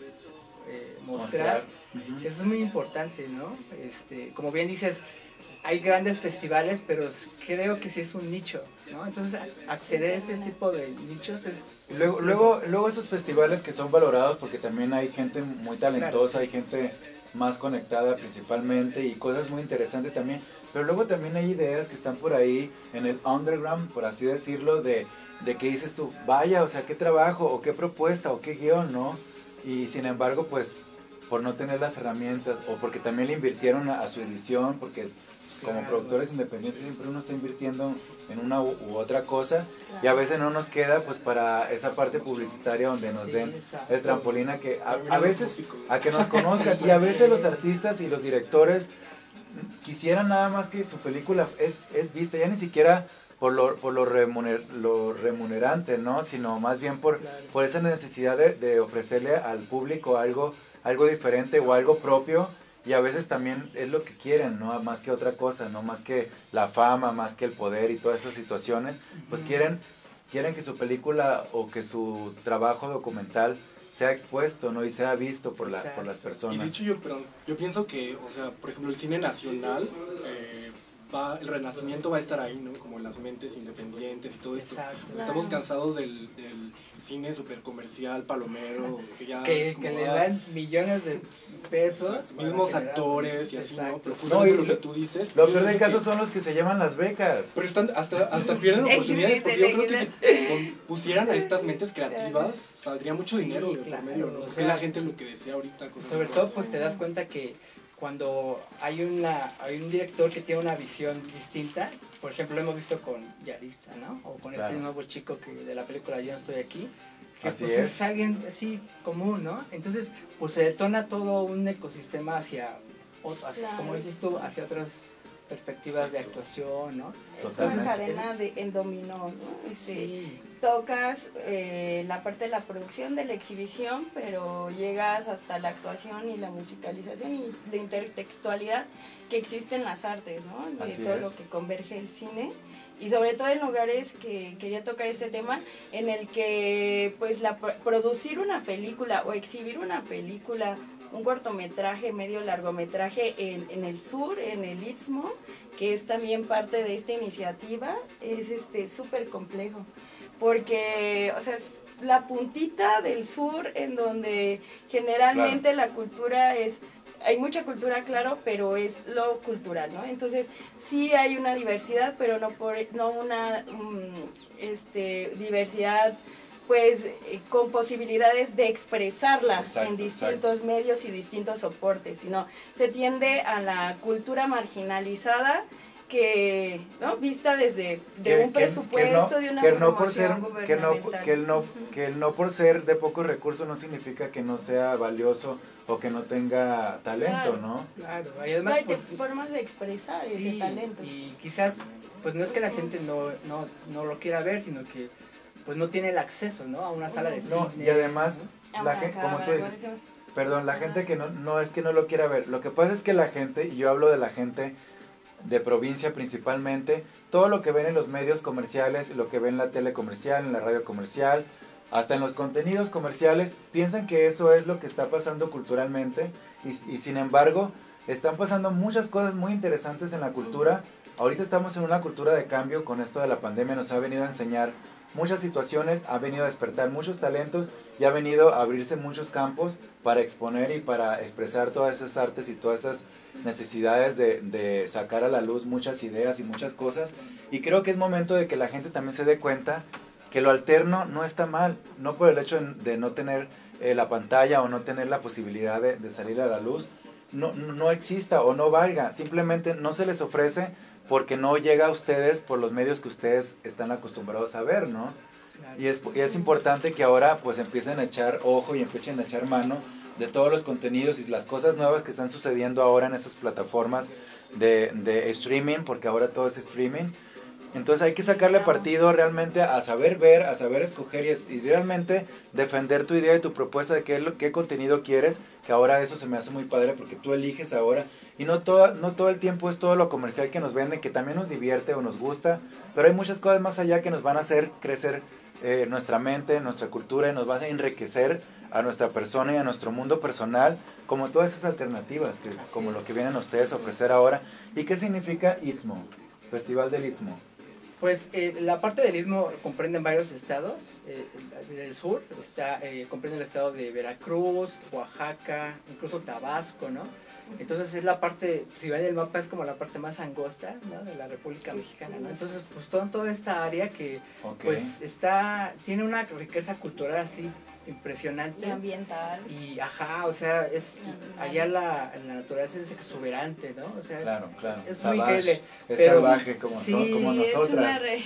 Speaker 7: eh, eh, mostrar.
Speaker 4: Mostrar. Ujú.
Speaker 7: Eso es muy importante, ¿no? Este, como bien dices, hay grandes festivales, pero creo que sí es un nicho, ¿no? Entonces acceder a este tipo de nichos es...
Speaker 4: Luego, luego, luego esos festivales que son valorados porque también hay gente muy talentosa,
Speaker 7: Claro, sí.
Speaker 4: hay gente más conectada principalmente y cosas muy interesantes también. Pero luego también hay ideas que están por ahí en el underground, por así decirlo, de, de que dices tú, vaya, o sea, qué trabajo, o qué propuesta, o qué guión, ¿no? Y sin embargo, pues, por no tener las herramientas, o porque también le invirtieron a, a su edición, porque pues, como
Speaker 7: Claro.
Speaker 4: productores independientes siempre uno está invirtiendo en una u, u otra cosa, y a veces no nos queda pues para esa parte publicitaria donde nos
Speaker 7: Sí,
Speaker 4: den
Speaker 7: exacto.
Speaker 4: el trampolín a que a,
Speaker 3: También
Speaker 4: a
Speaker 3: a los
Speaker 4: veces
Speaker 3: músicos.
Speaker 4: a que nos conozcan, y a veces los artistas y los directores quisieran nada más que su película es, es vista, ya ni siquiera por lo, por lo, remuner, lo remunerante, ¿no? Sino más bien por,
Speaker 7: Claro.
Speaker 4: por esa necesidad de, de ofrecerle al público algo, algo diferente o algo propio, y a veces también es lo que quieren, ¿no? Más que otra cosa, ¿no? Más que la fama, más que el poder y todas esas situaciones, pues quieren, quieren que su película o que su trabajo documental sea expuesto, ¿no? Y sea visto por, la, por las
Speaker 3: Y
Speaker 4: personas.
Speaker 3: de hecho yo, perdón, yo pienso que, o sea, por ejemplo, el cine nacional, eh, va, el renacimiento va a estar ahí, ¿no? Como en las mentes independientes y todo esto.
Speaker 7: Exacto.
Speaker 3: Estamos
Speaker 6: Claro.
Speaker 3: cansados del, del cine super comercial, palomero, que ya
Speaker 7: Que,
Speaker 3: es como,
Speaker 7: que le
Speaker 3: ah,
Speaker 7: dan millones de pesos.
Speaker 3: exacto,
Speaker 7: para
Speaker 3: mismos
Speaker 7: generar-
Speaker 3: actores y así, ¿no?
Speaker 7: Exacto.
Speaker 3: Pero
Speaker 7: sí.
Speaker 3: justamente
Speaker 4: No, y
Speaker 3: lo que
Speaker 4: lo-
Speaker 3: tú dices.
Speaker 4: Lo
Speaker 3: yo
Speaker 4: peor del
Speaker 3: siento
Speaker 4: caso
Speaker 3: que-
Speaker 4: son los que se llevan las becas.
Speaker 3: Pero están, hasta, hasta pierden oportunidades, porque yo creo que si pon- pusieran a estas mentes creativas, saldría mucho
Speaker 7: Sí,
Speaker 3: dinero de por
Speaker 7: claro,
Speaker 3: medio, ¿no?
Speaker 7: o
Speaker 3: Porque
Speaker 7: sea,
Speaker 3: la gente lo que desea ahorita. cosas
Speaker 7: Sobre
Speaker 3: nuevas.
Speaker 7: todo pues te das cuenta que cuando hay una hay un director que tiene una visión distinta, por ejemplo lo hemos visto con Yaritza, ¿no? O con
Speaker 4: Claro.
Speaker 7: este nuevo chico que de la película Yo no estoy aquí, que
Speaker 4: Así
Speaker 7: pues
Speaker 4: es.
Speaker 7: es. alguien así común, ¿no? Entonces pues se detona todo un ecosistema hacia, ot- hacia
Speaker 6: Claro.
Speaker 7: como dices tú, hacia otras perspectivas de actuación, ¿no?
Speaker 6: Es una
Speaker 4: Totalmente.
Speaker 6: cadena de, en dominó, ¿no? Este,
Speaker 7: Sí,
Speaker 6: Tocas eh, la parte de la producción, de la exhibición, pero llegas hasta la actuación y la musicalización y la intertextualidad que existe en las artes, ¿no? De
Speaker 4: Así
Speaker 6: todo
Speaker 4: es.
Speaker 6: lo que converge el cine. Y sobre todo en lugares que quería tocar este tema, en el que pues la pro- producir una película o exhibir una película, un cortometraje, medio largometraje en, en el sur, en el Istmo, que es también parte de esta iniciativa, es este súper complejo. Porque, o sea, es la puntita del sur en donde generalmente la cultura es, hay mucha cultura, claro, pero es lo cultural, ¿no? Entonces, sí hay una diversidad, pero no por no una um, este, diversidad pues eh, con posibilidades de expresarla
Speaker 4: Exacto,
Speaker 6: en distintos medios y distintos soportes, sino se tiende a la cultura marginalizada que, ¿no? Vista desde de
Speaker 4: Que-
Speaker 6: un
Speaker 4: que-
Speaker 6: presupuesto,
Speaker 4: que no,
Speaker 6: de una
Speaker 4: que no por ser
Speaker 6: promoción
Speaker 4: que no
Speaker 6: gubernamental.
Speaker 4: que el no
Speaker 6: Ujú.
Speaker 4: que el no por ser de pocos recursos no significa que no sea valioso o que no tenga talento,
Speaker 6: Claro.
Speaker 4: ¿no?
Speaker 7: claro. Y
Speaker 6: No
Speaker 7: además
Speaker 6: hay
Speaker 7: pues,
Speaker 6: formas de expresar
Speaker 7: sí,
Speaker 6: ese talento.
Speaker 7: y quizás pues no es que la gente no, no, no lo quiera ver, sino que pues no tiene el acceso, ¿no? A una sala de
Speaker 4: No,
Speaker 7: cine.
Speaker 4: y además
Speaker 6: Ah,
Speaker 4: la
Speaker 6: bueno,
Speaker 4: gente,
Speaker 6: acá,
Speaker 4: como tú
Speaker 6: bueno,
Speaker 4: dices,
Speaker 6: decimos,
Speaker 4: perdón, la
Speaker 6: Ajá.
Speaker 4: gente que no no es que no lo quiera ver, lo que pasa es que la gente, y yo hablo de la gente de provincia principalmente, todo lo que ven en los medios comerciales, lo que ven en la tele comercial, en la radio comercial, hasta en los contenidos comerciales, piensan que eso es lo que está pasando culturalmente y, y sin embargo están pasando muchas cosas muy interesantes en la cultura. Ahorita estamos en una cultura de cambio con esto de la pandemia, nos ha venido a enseñar muchas situaciones, ha venido a despertar muchos talentos y ha venido a abrirse muchos campos para exponer y para expresar todas esas artes y todas esas necesidades de, de sacar a la luz muchas ideas y muchas cosas. Y creo que es momento de que la gente también se dé cuenta que lo alterno no está mal, no por el hecho de no tener eh, la pantalla o no tener la posibilidad de, de salir a la luz, no, no exista o no valga, simplemente no se les ofrece porque no llega a ustedes por los medios que ustedes están acostumbrados a ver, ¿no?
Speaker 7: Claro.
Speaker 4: Y es, y es importante que ahora pues empiecen a echar ojo y empiecen a echar mano de todos los contenidos y las cosas nuevas que están sucediendo ahora en estas plataformas de, de streaming, porque ahora todo es streaming. Entonces hay que sacarle partido realmente a saber ver, a saber escoger y, es, y realmente defender tu idea y tu propuesta de qué, qué contenido quieres, que ahora eso se me hace muy padre porque tú eliges ahora y no todo, no todo el tiempo es todo lo comercial que nos venden, que también nos divierte o nos gusta, pero hay muchas cosas más allá que nos van a hacer crecer eh, nuestra mente, nuestra cultura y nos van a enriquecer a nuestra persona y a nuestro mundo personal, como todas esas alternativas, que, como lo que vienen ustedes a ofrecer ahora. ¿Y qué significa Istmo? Festival del Istmo.
Speaker 7: Pues eh, la parte del Istmo comprende varios estados. Eh, del sur está, eh, comprende el estado de Veracruz, Oaxaca, incluso Tabasco, ¿no? Entonces es la parte, si ven el mapa, es como la parte más angosta, ¿no?, de la República Mexicana, ¿no? Entonces pues toda, toda esta área que
Speaker 4: Okay.
Speaker 7: pues está, tiene una riqueza cultural así impresionante.
Speaker 6: Y ambiental.
Speaker 7: Y ajá, o sea, es allá la, la naturaleza es exuberante, ¿no? O sea,
Speaker 4: Claro, claro.
Speaker 7: es
Speaker 4: Savage,
Speaker 7: muy increíble.
Speaker 4: es
Speaker 7: pero-
Speaker 4: salvaje como,
Speaker 7: sí,
Speaker 4: son, como
Speaker 6: Sí, es
Speaker 4: nosotras.
Speaker 6: una re...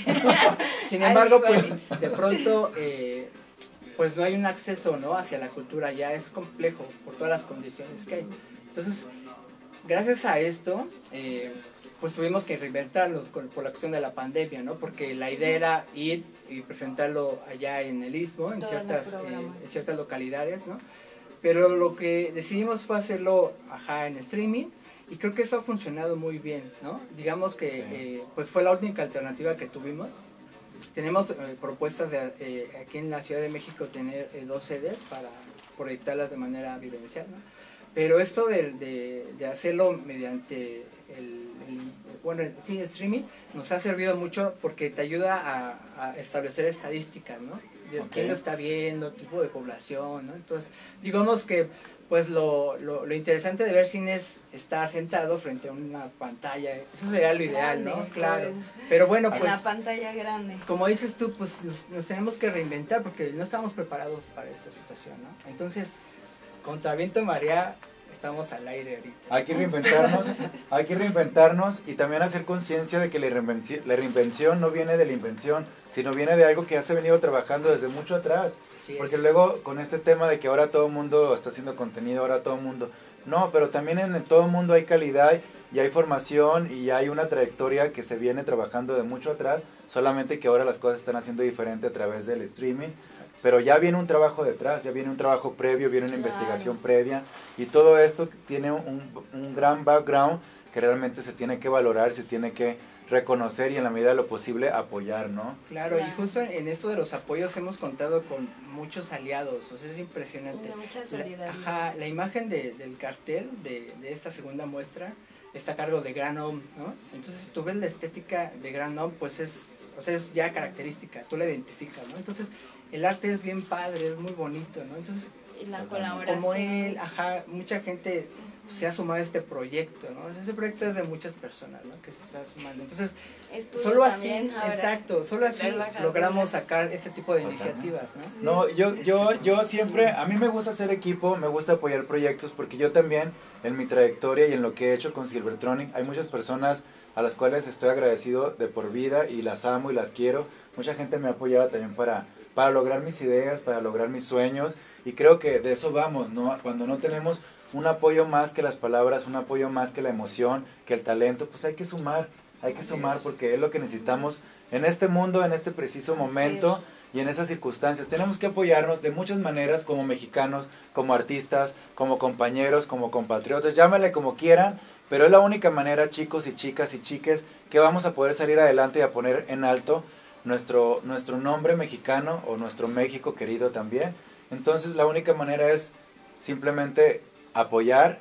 Speaker 7: Sin embargo,
Speaker 6: Algo
Speaker 7: pues
Speaker 6: así.
Speaker 7: de pronto, eh, pues no hay un acceso, ¿no?, hacia la cultura, ya es complejo por todas las condiciones que hay. Entonces, gracias a esto, eh, pues tuvimos que reinventarlos con, por la cuestión de la pandemia, ¿no? Porque la idea era ir y presentarlo allá en el Istmo, en
Speaker 6: Toda la
Speaker 7: ciertas, eh,
Speaker 6: programación.
Speaker 7: en ciertas localidades, ¿no? Pero lo que decidimos fue hacerlo, ajá, en streaming, y creo que eso ha funcionado muy bien, ¿no? Digamos que eh, pues fue la única alternativa que tuvimos. Tenemos eh, propuestas de, eh, aquí en la Ciudad de México tener eh, dos sedes para proyectarlas de manera vivencial, ¿no? Pero esto de, de, de hacerlo mediante el, el, bueno, el, sí, el streaming nos ha servido mucho porque te ayuda a, a establecer estadísticas, ¿no? De
Speaker 4: Ok.
Speaker 7: quién lo está viendo, tipo de población, ¿no? Entonces, digamos que pues lo, lo, lo interesante de ver cine es estar sentado frente a una pantalla, eso sería lo ideal, ¿no?
Speaker 6: Grande,
Speaker 7: Claro.
Speaker 6: pues.
Speaker 7: Pero bueno,
Speaker 6: En
Speaker 7: pues
Speaker 6: la pantalla grande.
Speaker 7: como dices tú, pues nos, nos tenemos que reinventar porque no estamos preparados para esta situación, ¿no? Entonces, contra viento y marea, estamos al aire ahorita.
Speaker 4: Hay que reinventarnos, hay que reinventarnos y también hacer conciencia de que la reinvención, la reinvención no viene de la invención, sino viene de algo que ya se ha venido trabajando desde mucho atrás.
Speaker 7: Así
Speaker 4: Porque
Speaker 7: es.
Speaker 4: luego con este tema de que ahora todo el mundo está haciendo contenido, ahora todo el mundo... No, pero también en todo el mundo hay calidad y hay formación y hay una trayectoria que se viene trabajando de mucho atrás, solamente que ahora las cosas están haciendo diferente a través del streaming. Pero ya viene un trabajo detrás, ya viene un trabajo previo, viene una
Speaker 6: Claro.
Speaker 4: investigación previa y todo esto tiene un, un gran background que realmente se tiene que valorar, se tiene que reconocer y en la medida de lo posible apoyar, ¿no?
Speaker 7: Claro, y
Speaker 6: Claro.
Speaker 7: justo en, en esto de los apoyos hemos contado con muchos aliados, o sea, es impresionante.
Speaker 6: De mucha
Speaker 7: La,
Speaker 6: solidaridad.
Speaker 7: ajá, la imagen de, del cartel de, de esta segunda muestra está a cargo de Gran Om, ¿no? Entonces tú ves la estética de Gran Om, pues es, o sea, es ya característica, tú la identificas, ¿no? Entonces el arte es bien padre, es muy bonito, ¿no? Entonces,
Speaker 6: Y la
Speaker 4: Totalmente.
Speaker 6: colaboración.
Speaker 7: como él, ajá, mucha gente se ha sumado a este proyecto, ¿no? Ese proyecto es de muchas personas, ¿no?, que se están sumando. Entonces,
Speaker 6: Estudio
Speaker 7: solo así,
Speaker 6: también ahora.
Speaker 7: exacto, solo así
Speaker 6: Las bajas
Speaker 7: logramos
Speaker 6: de-
Speaker 7: sacar este tipo de
Speaker 4: Totalmente.
Speaker 7: iniciativas, ¿no?
Speaker 4: No, yo, yo, yo siempre, a mí me gusta hacer equipo, me gusta apoyar proyectos, porque yo también, en mi trayectoria y en lo que he hecho con Silvertronic, hay muchas personas a las cuales estoy agradecido de por vida y las amo y las quiero. Mucha gente me ha apoyado también para, para lograr mis ideas, para lograr mis sueños, y creo que de eso vamos, ¿no? Cuando no tenemos un apoyo más que las palabras, un apoyo más que la emoción, que el talento, pues hay que sumar, hay que
Speaker 7: Así
Speaker 4: sumar
Speaker 7: es.
Speaker 4: porque es lo que necesitamos en este mundo, en este preciso momento y en esas circunstancias. Tenemos que apoyarnos de muchas maneras como mexicanos, como artistas, como compañeros, como compatriotas, llámale como quieran, pero es la única manera, chicos y chicas y chiques, que vamos a poder salir adelante y a poner en alto nuestro, nuestro nombre mexicano o nuestro México querido también. Entonces la única manera es simplemente apoyar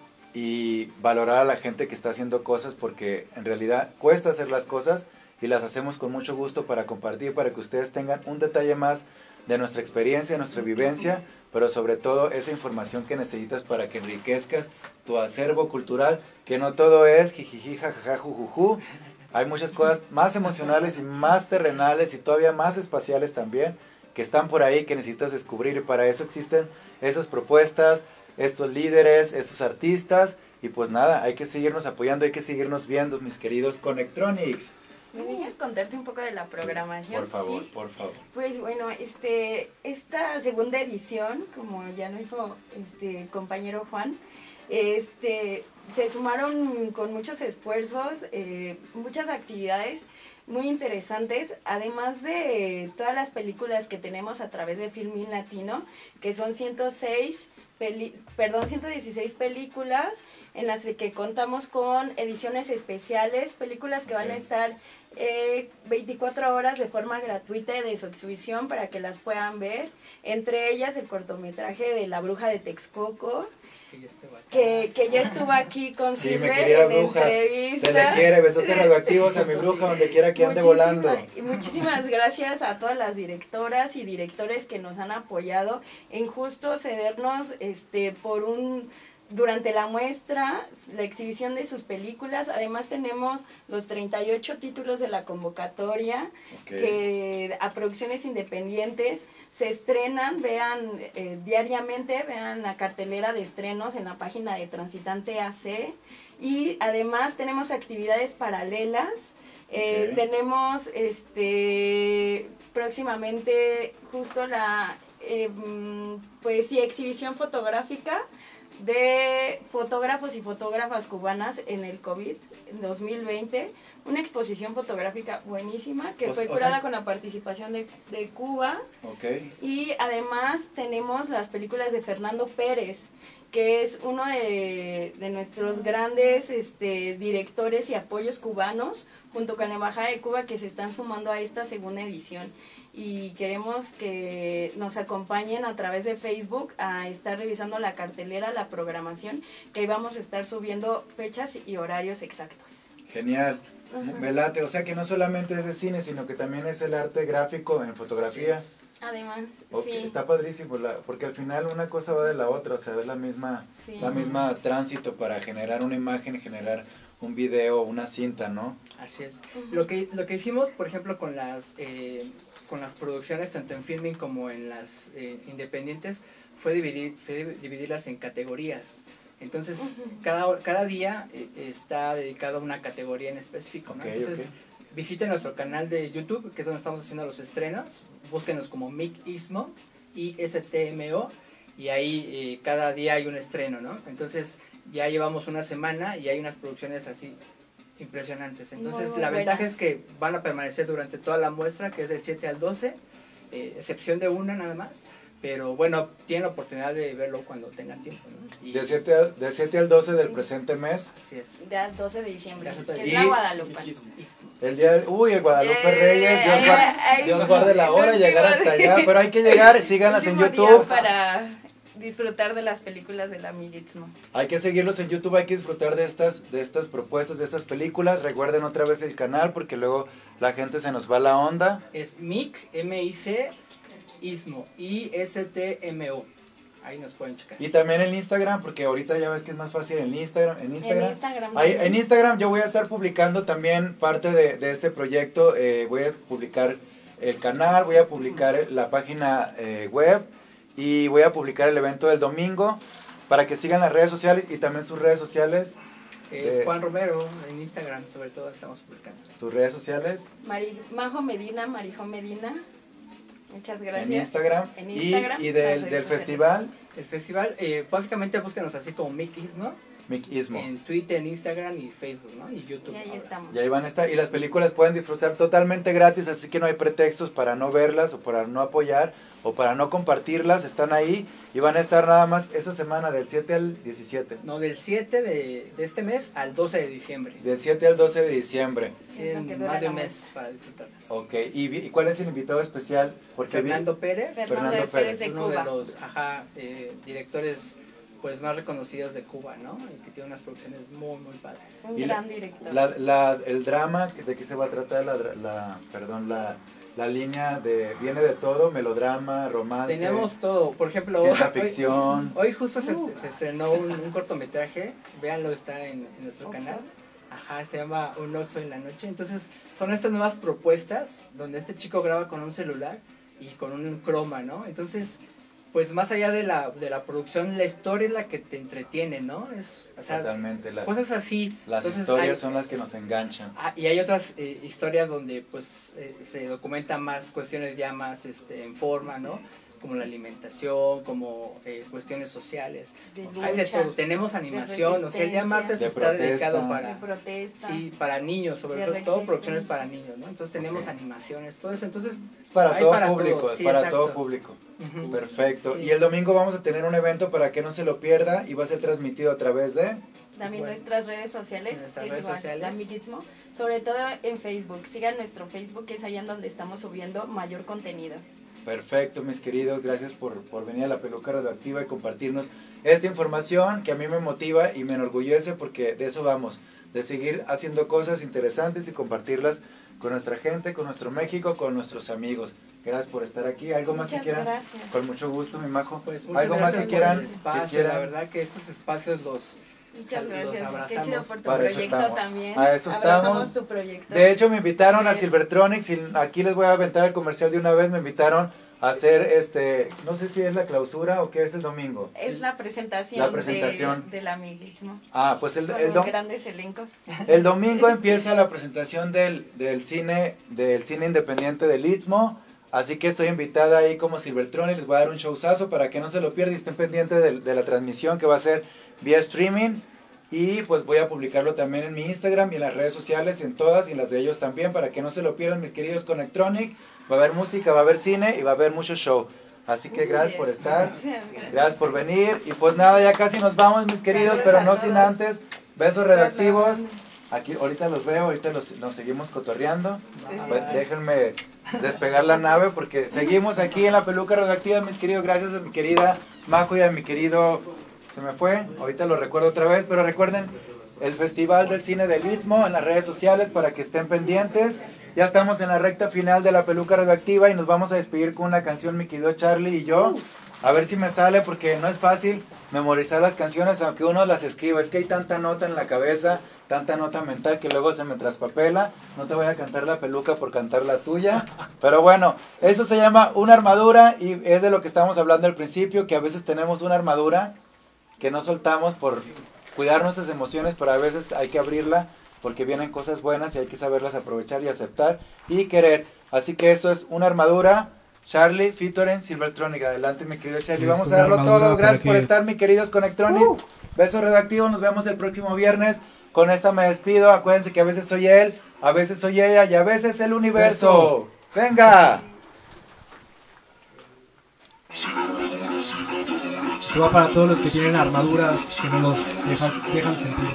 Speaker 4: y valorar a la gente que está haciendo cosas, porque en realidad cuesta hacer las cosas y las hacemos con mucho gusto para compartir, para que ustedes tengan un detalle más de nuestra experiencia, nuestra vivencia, pero sobre todo esa información que necesitas para que enriquezcas tu acervo cultural, que no todo es jijiji, jajaja, jujuju. Hay muchas cosas más emocionales y más terrenales y todavía más espaciales también que están por ahí que necesitas descubrir, y para eso existen esas propuestas, estos líderes, estos artistas, y pues nada, hay que seguirnos apoyando, hay que seguirnos viendo, mis queridos Connectronics.
Speaker 6: ¿Me dejas contarte un poco de la programación?
Speaker 4: Por favor,
Speaker 6: ¿Sí?
Speaker 4: por favor.
Speaker 6: Pues bueno, este, esta segunda edición, como ya nos dijo este compañero Juan, este, se sumaron con muchos esfuerzos, eh, muchas actividades muy interesantes, además de todas las películas que tenemos a través de Filmin Latino, que son ciento seis, peli, perdón, ciento dieciséis películas en las que contamos con ediciones especiales, películas que van a estar eh, veinticuatro horas de forma gratuita de su exhibición para que las puedan ver, entre ellas el cortometraje de La Bruja de Texcoco,
Speaker 7: Que ya estuvo acá.
Speaker 6: que, que ya estuvo aquí con
Speaker 4: Sí, mi
Speaker 6: Silver
Speaker 4: querida
Speaker 6: en
Speaker 4: bruja,
Speaker 6: entrevista.
Speaker 4: se le quiere, besotes radioactivos a mi bruja donde quiera que ande
Speaker 6: Muchísima-
Speaker 4: volando.
Speaker 6: y muchísimas gracias a todas las directoras y directores que nos han apoyado en justo cedernos este por un durante la muestra, la exhibición de sus películas. Además tenemos los treinta y ocho títulos de la convocatoria,
Speaker 4: Ok.
Speaker 6: que a producciones independientes se estrenan, vean eh, diariamente, vean la cartelera de estrenos en la página de Transitante A C. Y además tenemos actividades paralelas. Eh,
Speaker 4: Ok.
Speaker 6: Tenemos este próximamente justo la eh, mm, pues sí, exhibición fotográfica de fotógrafos y fotógrafas cubanas en el COVID en dos mil veinte, una exposición fotográfica buenísima que
Speaker 4: O-
Speaker 6: fue
Speaker 4: o
Speaker 6: curada
Speaker 4: sea-
Speaker 6: con la participación de, de Cuba.
Speaker 4: Ok.
Speaker 6: Y además tenemos las películas de Fernando Pérez, que es uno de, de nuestros grandes este, directores y apoyos cubanos, junto con la Embajada de Cuba, que se están sumando a esta segunda edición. Y queremos que nos acompañen a través de Facebook a estar revisando la cartelera, la programación, que ahí vamos a estar subiendo fechas y horarios exactos.
Speaker 4: Genial. Velate, o sea que no solamente es de cine, sino que también es el arte gráfico en fotografía.
Speaker 7: Así es.
Speaker 6: Además,
Speaker 4: Ok,
Speaker 6: sí.
Speaker 4: Está padrísimo, la- porque al final una cosa va de la otra, o sea, es la misma,
Speaker 6: Sí.
Speaker 4: la misma tránsito para generar una imagen, generar un video, una cinta, ¿no?
Speaker 7: Así es.
Speaker 6: Ujú.
Speaker 7: Lo que, lo que hicimos, por ejemplo, con las, eh, con las producciones, tanto en filming como en las eh, independientes, fue, dividir, fue dividirlas en categorías. Entonces, cada, cada día eh, está dedicado a una categoría en específico, ¿no?
Speaker 4: Ok,
Speaker 7: Entonces,
Speaker 4: ok.
Speaker 7: visiten nuestro canal de YouTube, que es donde estamos haciendo los estrenos. Búsquenos como Mic Istmo, I S T M O, y ahí eh, cada día hay un estreno, ¿no? Entonces, ya llevamos una semana y hay unas producciones así impresionantes. Entonces,
Speaker 6: Muy
Speaker 7: la ventaja
Speaker 6: buenas.
Speaker 7: es que van a permanecer durante toda la muestra, que es del siete al doce, eh, excepción de una nada más. Pero bueno, tienen la oportunidad de verlo cuando tengan tiempo, ¿no? Y-
Speaker 4: De siete al, de siete al doce del
Speaker 6: Sí.
Speaker 4: presente mes,
Speaker 7: Así es.
Speaker 6: Ya doce de diciembre,
Speaker 7: Ya
Speaker 6: que
Speaker 7: doce de
Speaker 6: es
Speaker 4: diciembre.
Speaker 6: la Guadalupe.
Speaker 7: Istmo.
Speaker 4: el día del, uy, el Guadalupe
Speaker 6: Eh,
Speaker 4: Reyes, Dios,
Speaker 6: ahí-
Speaker 4: guarde,
Speaker 6: ahí-
Speaker 4: Dios guarde la hora,
Speaker 6: el
Speaker 4: llegar
Speaker 6: último
Speaker 4: hasta
Speaker 6: día.
Speaker 4: allá, pero hay que llegar, síganlas en
Speaker 6: Último día
Speaker 4: YouTube,
Speaker 6: para disfrutar de las películas de la Militsmo.
Speaker 4: hay que seguirlos en YouTube, hay que disfrutar de estas, de estas propuestas, de estas películas, recuerden otra vez el canal porque luego la gente se nos va a la onda.
Speaker 7: Es Mic, M I C, Istmo, I S T M O. Ahí nos pueden checar.
Speaker 4: Y también el Instagram, porque ahorita ya ves que es más fácil en Instagram. En Instagram,
Speaker 6: En Instagram.
Speaker 4: Ahí- en Instagram yo voy a estar publicando también parte de, de este proyecto. eh, voy a publicar el canal, voy a publicar la página eh, web y voy a publicar el evento del domingo para que sigan las redes sociales y también sus redes sociales.
Speaker 7: Es
Speaker 4: Eh,
Speaker 7: Juan Romero, en Instagram sobre todo estamos publicando.
Speaker 4: Tus redes sociales
Speaker 6: Mari- Majo Medina, Marijo Medina. Muchas gracias.
Speaker 4: en Instagram.
Speaker 6: En
Speaker 4: Y-
Speaker 6: Instagram,
Speaker 4: y,
Speaker 6: las
Speaker 4: del,
Speaker 6: redes
Speaker 4: del
Speaker 6: sociales.
Speaker 4: festival,
Speaker 7: El festival, eh, básicamente búsquenos así como Mic Istmo,
Speaker 4: Mic Istmo.
Speaker 7: en Twitter, en Instagram y Facebook, ¿no? Y YouTube.
Speaker 6: Y ahí
Speaker 7: ahora.
Speaker 6: estamos.
Speaker 4: Y ahí van a estar. Y las películas pueden disfrutar totalmente gratis, así que no hay pretextos para no verlas o para no apoyar o para no compartirlas. Están ahí y van a estar nada más esta semana del siete al diecisiete.
Speaker 7: No, del siete de, de este mes al doce de diciembre.
Speaker 4: Del siete al doce de diciembre.
Speaker 7: Tienen
Speaker 6: lo que dura
Speaker 7: más de
Speaker 6: la
Speaker 7: un mes
Speaker 6: muestra.
Speaker 7: para disfrutarlas.
Speaker 4: Ok. ¿Y, vi- y cuál es el invitado especial? Porque vi-
Speaker 7: Fernando Pérez,
Speaker 6: Fernando
Speaker 4: Fernando
Speaker 6: Pérez de
Speaker 7: uno
Speaker 6: Cuba.
Speaker 7: de los ajá, eh, directores pues más reconocidos de Cuba, ¿no? Y que tiene unas producciones muy, muy padres.
Speaker 6: Un
Speaker 4: Y la-
Speaker 6: gran director.
Speaker 4: la, la- el drama, ¿de qué se va a tratar? La, dra- la, perdón, la, la línea de viene de todo, melodrama, romance,
Speaker 7: Tenemos todo, por ejemplo,
Speaker 4: ciencia
Speaker 7: hoy-
Speaker 4: ficción.
Speaker 7: Hoy justo se, se estrenó un, un cortometraje, véanlo, está en, en nuestro
Speaker 6: Oxxo.
Speaker 7: canal. Ajá, se llama Un Oxxo en la noche. Entonces, son estas nuevas propuestas donde este chico graba con un celular y con un croma, ¿no? Entonces, pues más allá de la, de la producción, la historia es la que te entretiene, ¿no? Es, o sea,
Speaker 4: Totalmente. Las,
Speaker 7: cosas así.
Speaker 4: las
Speaker 7: Entonces,
Speaker 4: historias
Speaker 7: hay-
Speaker 4: son las que nos enganchan.
Speaker 7: Ah, y hay otras eh, historias donde pues eh, se documentan más cuestiones ya más este, en forma, ¿no? Como la alimentación, como eh, cuestiones sociales.
Speaker 6: De
Speaker 7: Hay de
Speaker 6: lucha,
Speaker 7: todo. Tenemos animación, o sea, el día martes
Speaker 4: De
Speaker 7: está
Speaker 4: protesta.
Speaker 7: dedicado
Speaker 6: de
Speaker 7: para,
Speaker 6: protesta.
Speaker 7: sí, para niños, sobre
Speaker 6: de
Speaker 7: todo, todo producciones
Speaker 6: resistencia.
Speaker 7: para niños, ¿no? Entonces tenemos
Speaker 4: Ok.
Speaker 7: animaciones, todo eso. Entonces,
Speaker 4: Es para
Speaker 7: hay
Speaker 4: todo
Speaker 7: para
Speaker 4: público,
Speaker 7: todo,
Speaker 4: es
Speaker 7: sí,
Speaker 4: para
Speaker 7: exacto.
Speaker 4: todo público.
Speaker 7: Ujú.
Speaker 4: Perfecto.
Speaker 7: Sí.
Speaker 4: Y el domingo vamos a tener un evento para que no se lo pierda y va a ser transmitido a través de...
Speaker 6: También
Speaker 7: Bueno.
Speaker 6: nuestras redes sociales,
Speaker 7: En nuestras
Speaker 6: que
Speaker 7: redes
Speaker 6: es igual,
Speaker 7: sociales.
Speaker 6: la Amiguismo, sobre todo en Facebook. Sigan nuestro Facebook, que es allá en donde estamos subiendo mayor contenido.
Speaker 4: Perfecto, mis queridos, gracias por, por venir a la Peluca Radioactiva y compartirnos esta información que a mí me motiva y me enorgullece porque de eso vamos, de seguir haciendo cosas interesantes y compartirlas con nuestra gente, con nuestro México, con nuestros amigos. Gracias por estar aquí. ¿Algo más que
Speaker 6: Muchas
Speaker 4: quieran?
Speaker 6: gracias.
Speaker 4: Con mucho gusto, mi majo.
Speaker 7: Pues muchas
Speaker 4: ¿Algo más
Speaker 7: gracias
Speaker 4: que
Speaker 7: por
Speaker 4: quieran?
Speaker 7: el
Speaker 4: que
Speaker 7: espacio,
Speaker 4: quieran?
Speaker 7: la verdad que estos espacios los,
Speaker 6: Muchas
Speaker 7: los
Speaker 6: gracias. Qué
Speaker 7: abrazamos.
Speaker 6: chido por tu
Speaker 4: Para eso
Speaker 6: proyecto
Speaker 4: estamos.
Speaker 6: también.
Speaker 4: A eso
Speaker 6: Abrazamos
Speaker 4: estamos.
Speaker 6: tu proyecto.
Speaker 4: De hecho, me invitaron a
Speaker 6: Bien.
Speaker 4: Silvertronics y aquí les voy a aventar el comercial de una vez. Me invitaron a hacer este, no sé si es la clausura o qué es el domingo.
Speaker 6: Es la presentación,
Speaker 4: La presentación.
Speaker 6: De, del Amiguismo.
Speaker 4: Ah, pues el,
Speaker 6: Con
Speaker 4: el, dom-
Speaker 6: grandes elencos.
Speaker 4: el domingo empieza la presentación del, del cine del cine independiente del Istmo. Así que estoy invitada ahí como Silvertronics. Les voy a dar un showzazo para que no se lo pierdan y estén pendientes de, de la transmisión que va a ser vía streaming. Y pues voy a publicarlo también en mi Instagram y en las redes sociales, en todas y en las de ellos también, para que no se lo pierdan, mis queridos Connectronic. Va a haber música, va a haber cine y va a haber mucho show. Así que gracias por
Speaker 6: Yes.
Speaker 4: estar,
Speaker 6: Muchas gracias.
Speaker 4: gracias por venir. Y pues nada, ya casi nos vamos, mis queridos,
Speaker 6: Saludos
Speaker 4: pero
Speaker 6: a
Speaker 4: no sin
Speaker 6: todos.
Speaker 4: antes, besos redactivos. Aquí ahorita los veo, ahorita los, nos seguimos cotorreando. Pues, déjenme despegar la nave porque seguimos aquí en la Peluca Radioactiva, mis queridos. Gracias a mi querida Majo y a mi querido... Se me fue, ahorita lo recuerdo otra vez, pero recuerden el Festival del Cine del Istmo en las redes sociales para que estén pendientes. Ya estamos en la recta final de la Peluca Radioactiva y nos vamos a despedir con una canción, mi querido Charlie y yo. A ver si me sale porque no es fácil memorizar las canciones aunque uno las escriba. Es que hay tanta nota en la cabeza, tanta nota mental que luego se me traspapela. No te voy a cantar la peluca por cantar la tuya. Pero bueno, eso se llama una armadura y es de lo que estábamos hablando al principio, que a veces tenemos una armadura que no soltamos por cuidar nuestras emociones, pero a veces hay que abrirla porque vienen cosas buenas y hay que saberlas aprovechar y aceptar y querer. Así que esto es una armadura. Charlie, featuring Silvertronic. Adelante, mi querido Charlie.
Speaker 3: Sí,
Speaker 4: Vamos
Speaker 3: es
Speaker 4: a
Speaker 3: una
Speaker 4: darlo
Speaker 3: armadura
Speaker 4: todo. Gracias
Speaker 3: para
Speaker 4: por
Speaker 3: que-
Speaker 4: estar, mi queridos Connectronic. Beso redactivo. Nos vemos el próximo viernes. Con esta me despido. Acuérdense que a veces soy él, a veces soy ella y a veces el universo. ¡Venga!
Speaker 3: Esto va para todos los que tienen armaduras que no los dejan, dejan sentir.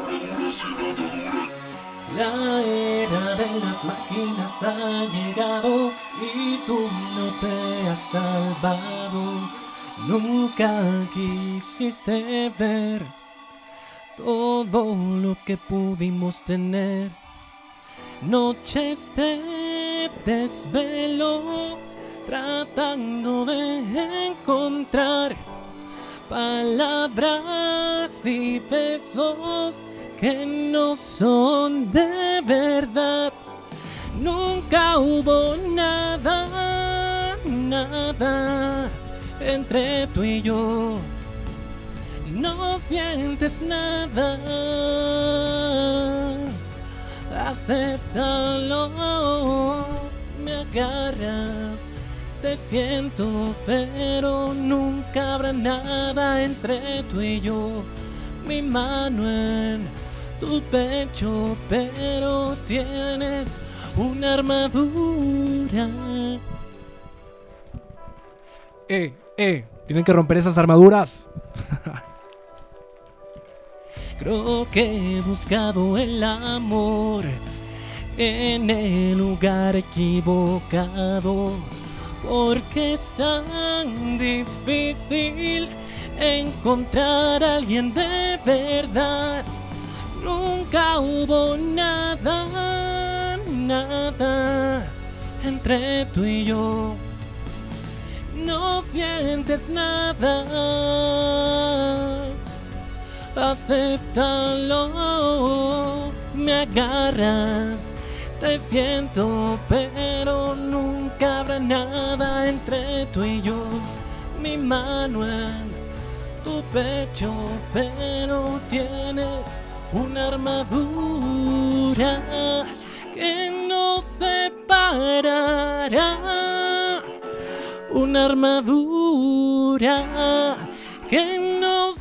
Speaker 5: La era de las máquinas ha llegado y tú no te has salvado. Nunca quisiste ver todo lo que pudimos tener. Noches de desvelo tratando de encontrar palabras y besos que no son de verdad. Nunca hubo nada, nada entre tú y yo. No sientes nada, acéptalo. Me agarras, te siento, pero nunca habrá nada entre tú y yo. Mi mano en tu pecho, pero tienes una armadura.
Speaker 3: Eh, eh, tienen que romper esas armaduras.
Speaker 5: Creo que he buscado el amor en el lugar equivocado, porque es tan difícil encontrar a alguien de verdad. Nunca hubo nada, nada entre tú y yo. No sientes nada, acéptalo. Me agarras, te siento, pero nunca habrá nada entre tú y yo. Mi mi mano en tu pecho, pero tienes una armadura que no separará, una armadura que no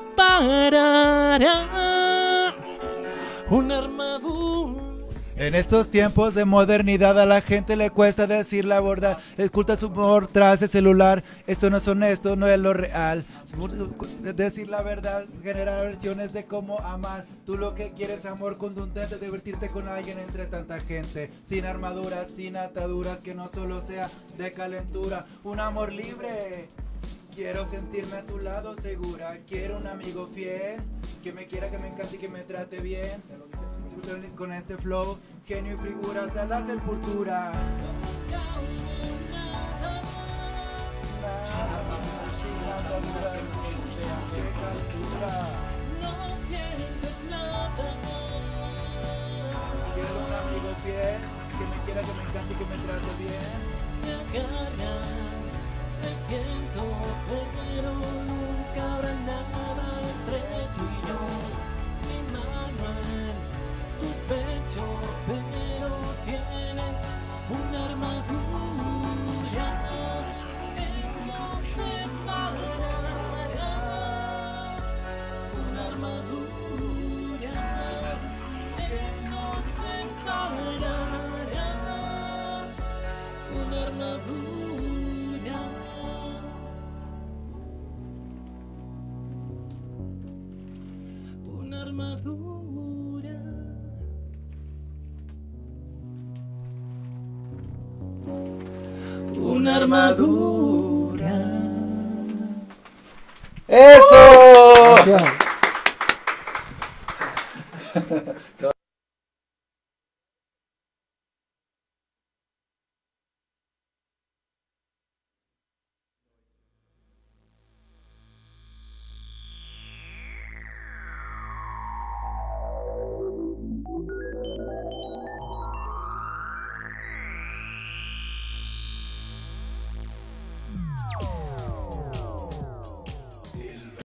Speaker 5: separará, una armadura.
Speaker 4: En estos tiempos de modernidad a la gente le cuesta decir la verdad, oculta su humor tras el celular, esto no es honesto, no es lo real. Decir la verdad genera versiones de cómo amar, tú lo que quieres amor contundente, divertirte con alguien entre tanta gente, sin armaduras, sin ataduras, que no solo sea de calentura, un amor libre. Quiero sentirme a tu lado segura, quiero un amigo fiel, que me quiera, que me encante y que me trate bien. Con este flow, genio y figura hasta la sepultura. Quiero un amigo fiel, que me quiera, que me encante y que me trate bien.
Speaker 5: Te siento, pero nunca habrá nada entre tú y yo. Mi mano en tu pecho, pero tienes una armadura que no separará, una armadura que no separará, una armadura. Una armadura. Una armadura.
Speaker 4: ¡Eso!
Speaker 3: Gracias.